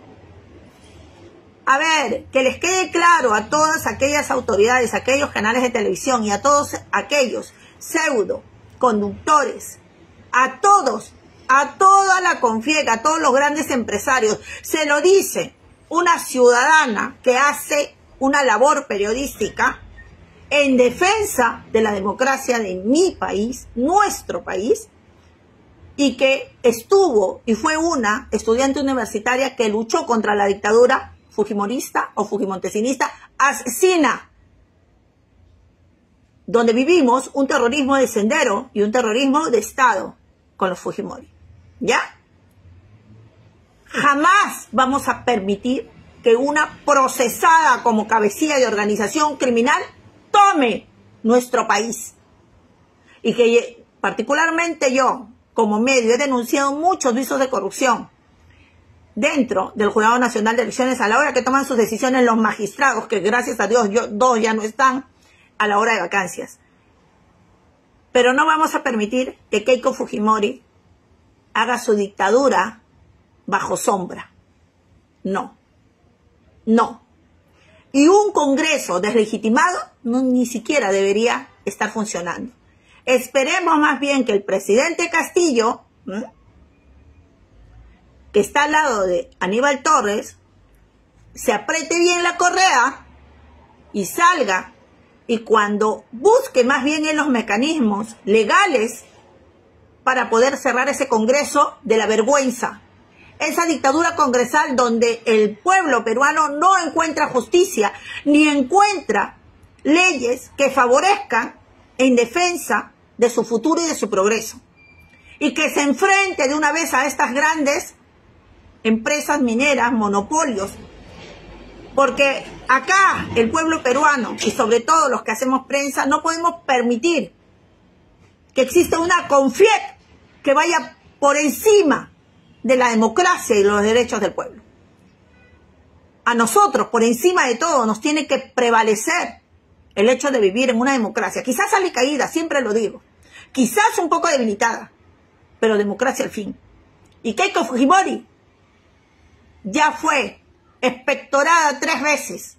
A: A ver, que les quede claro a todas aquellas autoridades, a aquellos canales de televisión y a todos aquellos pseudo conductores, a todos, a toda la Confiega, a todos los grandes empresarios, se lo dice una ciudadana que hace una labor periodística en defensa de la democracia de mi país, nuestro país, y que estuvo y fue una estudiante universitaria que luchó contra la dictadura fujimorista o fujimontesinista asesina, donde vivimos un terrorismo de sendero y un terrorismo de Estado con los Fujimori. ¿Ya? Jamás vamos a permitir que una procesada como cabecilla de organización criminal tome nuestro país. Y que particularmente yo, como medio, he denunciado muchos visos de corrupción dentro del Jurado Nacional de Elecciones a la hora que toman sus decisiones los magistrados, que gracias a Dios dos ya no están a la hora de vacancias. Pero no vamos a permitir que Keiko Fujimori haga su dictadura bajo sombra. No. No. Y un Congreso deslegitimado ni siquiera debería estar funcionando. Esperemos más bien que el presidente Castillo, que está al lado de Aníbal Torres, se apriete bien la correa y salga, y cuando busque más bien en los mecanismos legales para poder cerrar ese Congreso de la vergüenza, esa dictadura congresal donde el pueblo peruano no encuentra justicia ni encuentra leyes que favorezcan en defensa de su futuro y de su progreso, y que se enfrente de una vez a estas grandes empresas mineras, monopolios, porque acá el pueblo peruano y sobre todo los que hacemos prensa no podemos permitir que exista una CONFIEC que vaya por encima de la democracia y los derechos del pueblo. A nosotros, por encima de todo, nos tiene que prevalecer el hecho de vivir en una democracia. Quizás alicaída, siempre lo digo. Quizás un poco debilitada, pero democracia al fin. Y Keiko Fujimori ya fue expectorada 3 veces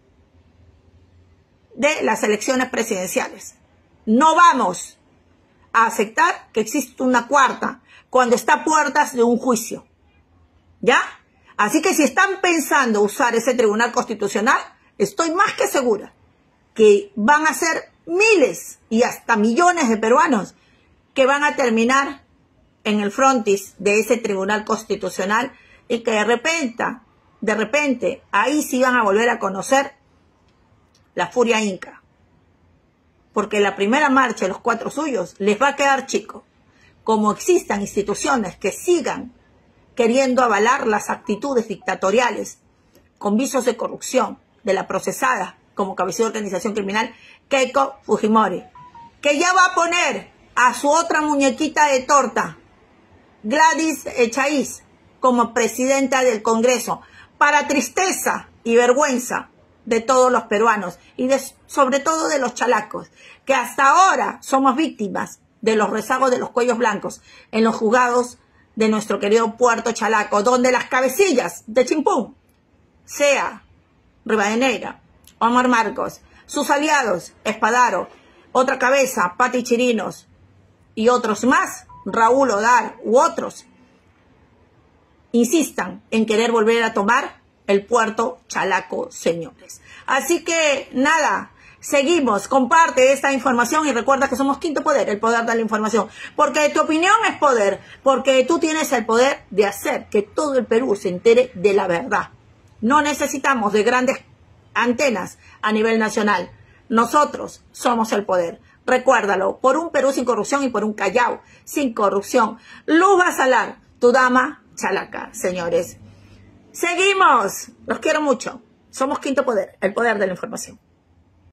A: de las elecciones presidenciales. No vamos a aceptar que exista una cuarta cuando está a puertas de un juicio. ¿Ya? Así que si están pensando usar ese Tribunal Constitucional, estoy más que segura que van a ser miles y hasta millones de peruanos que van a terminar en el frontis de ese Tribunal Constitucional y que de repente, ahí sí van a volver a conocer la furia inca. Porque la primera marcha de los 4 suyos les va a quedar chico. Como existan instituciones que sigan queriendo avalar las actitudes dictatoriales con visos de corrupción de la procesada como cabecilla de organización criminal Keiko Fujimori, que ya va a poner a su otra muñequita de torta, Gladys Echaíz, como presidenta del Congreso, para tristeza y vergüenza de todos los peruanos y sobre todo de los chalacos, que hasta ahora somos víctimas de los rezagos de los cuellos blancos en los juzgados de nuestro querido Puerto Chalaco, donde las cabecillas de Chimpún, sea Rivadeneira, Omar Marcos, sus aliados, Espadaro, otra cabeza, Pati Chirinos y otros más, Raúl Odar u otros, insistan en querer volver a tomar el puerto Chalaco, señores. Así que nada, seguimos, comparte esta información y recuerda que somos Quinto Poder, el poder de la información. Porque tu opinión es poder, porque tú tienes el poder de hacer que todo el Perú se entere de la verdad. No necesitamos de grandes antenas a nivel nacional. Nosotros somos el poder. Recuérdalo, por un Perú sin corrupción y por un Callao sin corrupción. Luz Basalar, tu dama Chalaca, señores. Seguimos. Los quiero mucho. Somos Quinto Poder, el poder de la información.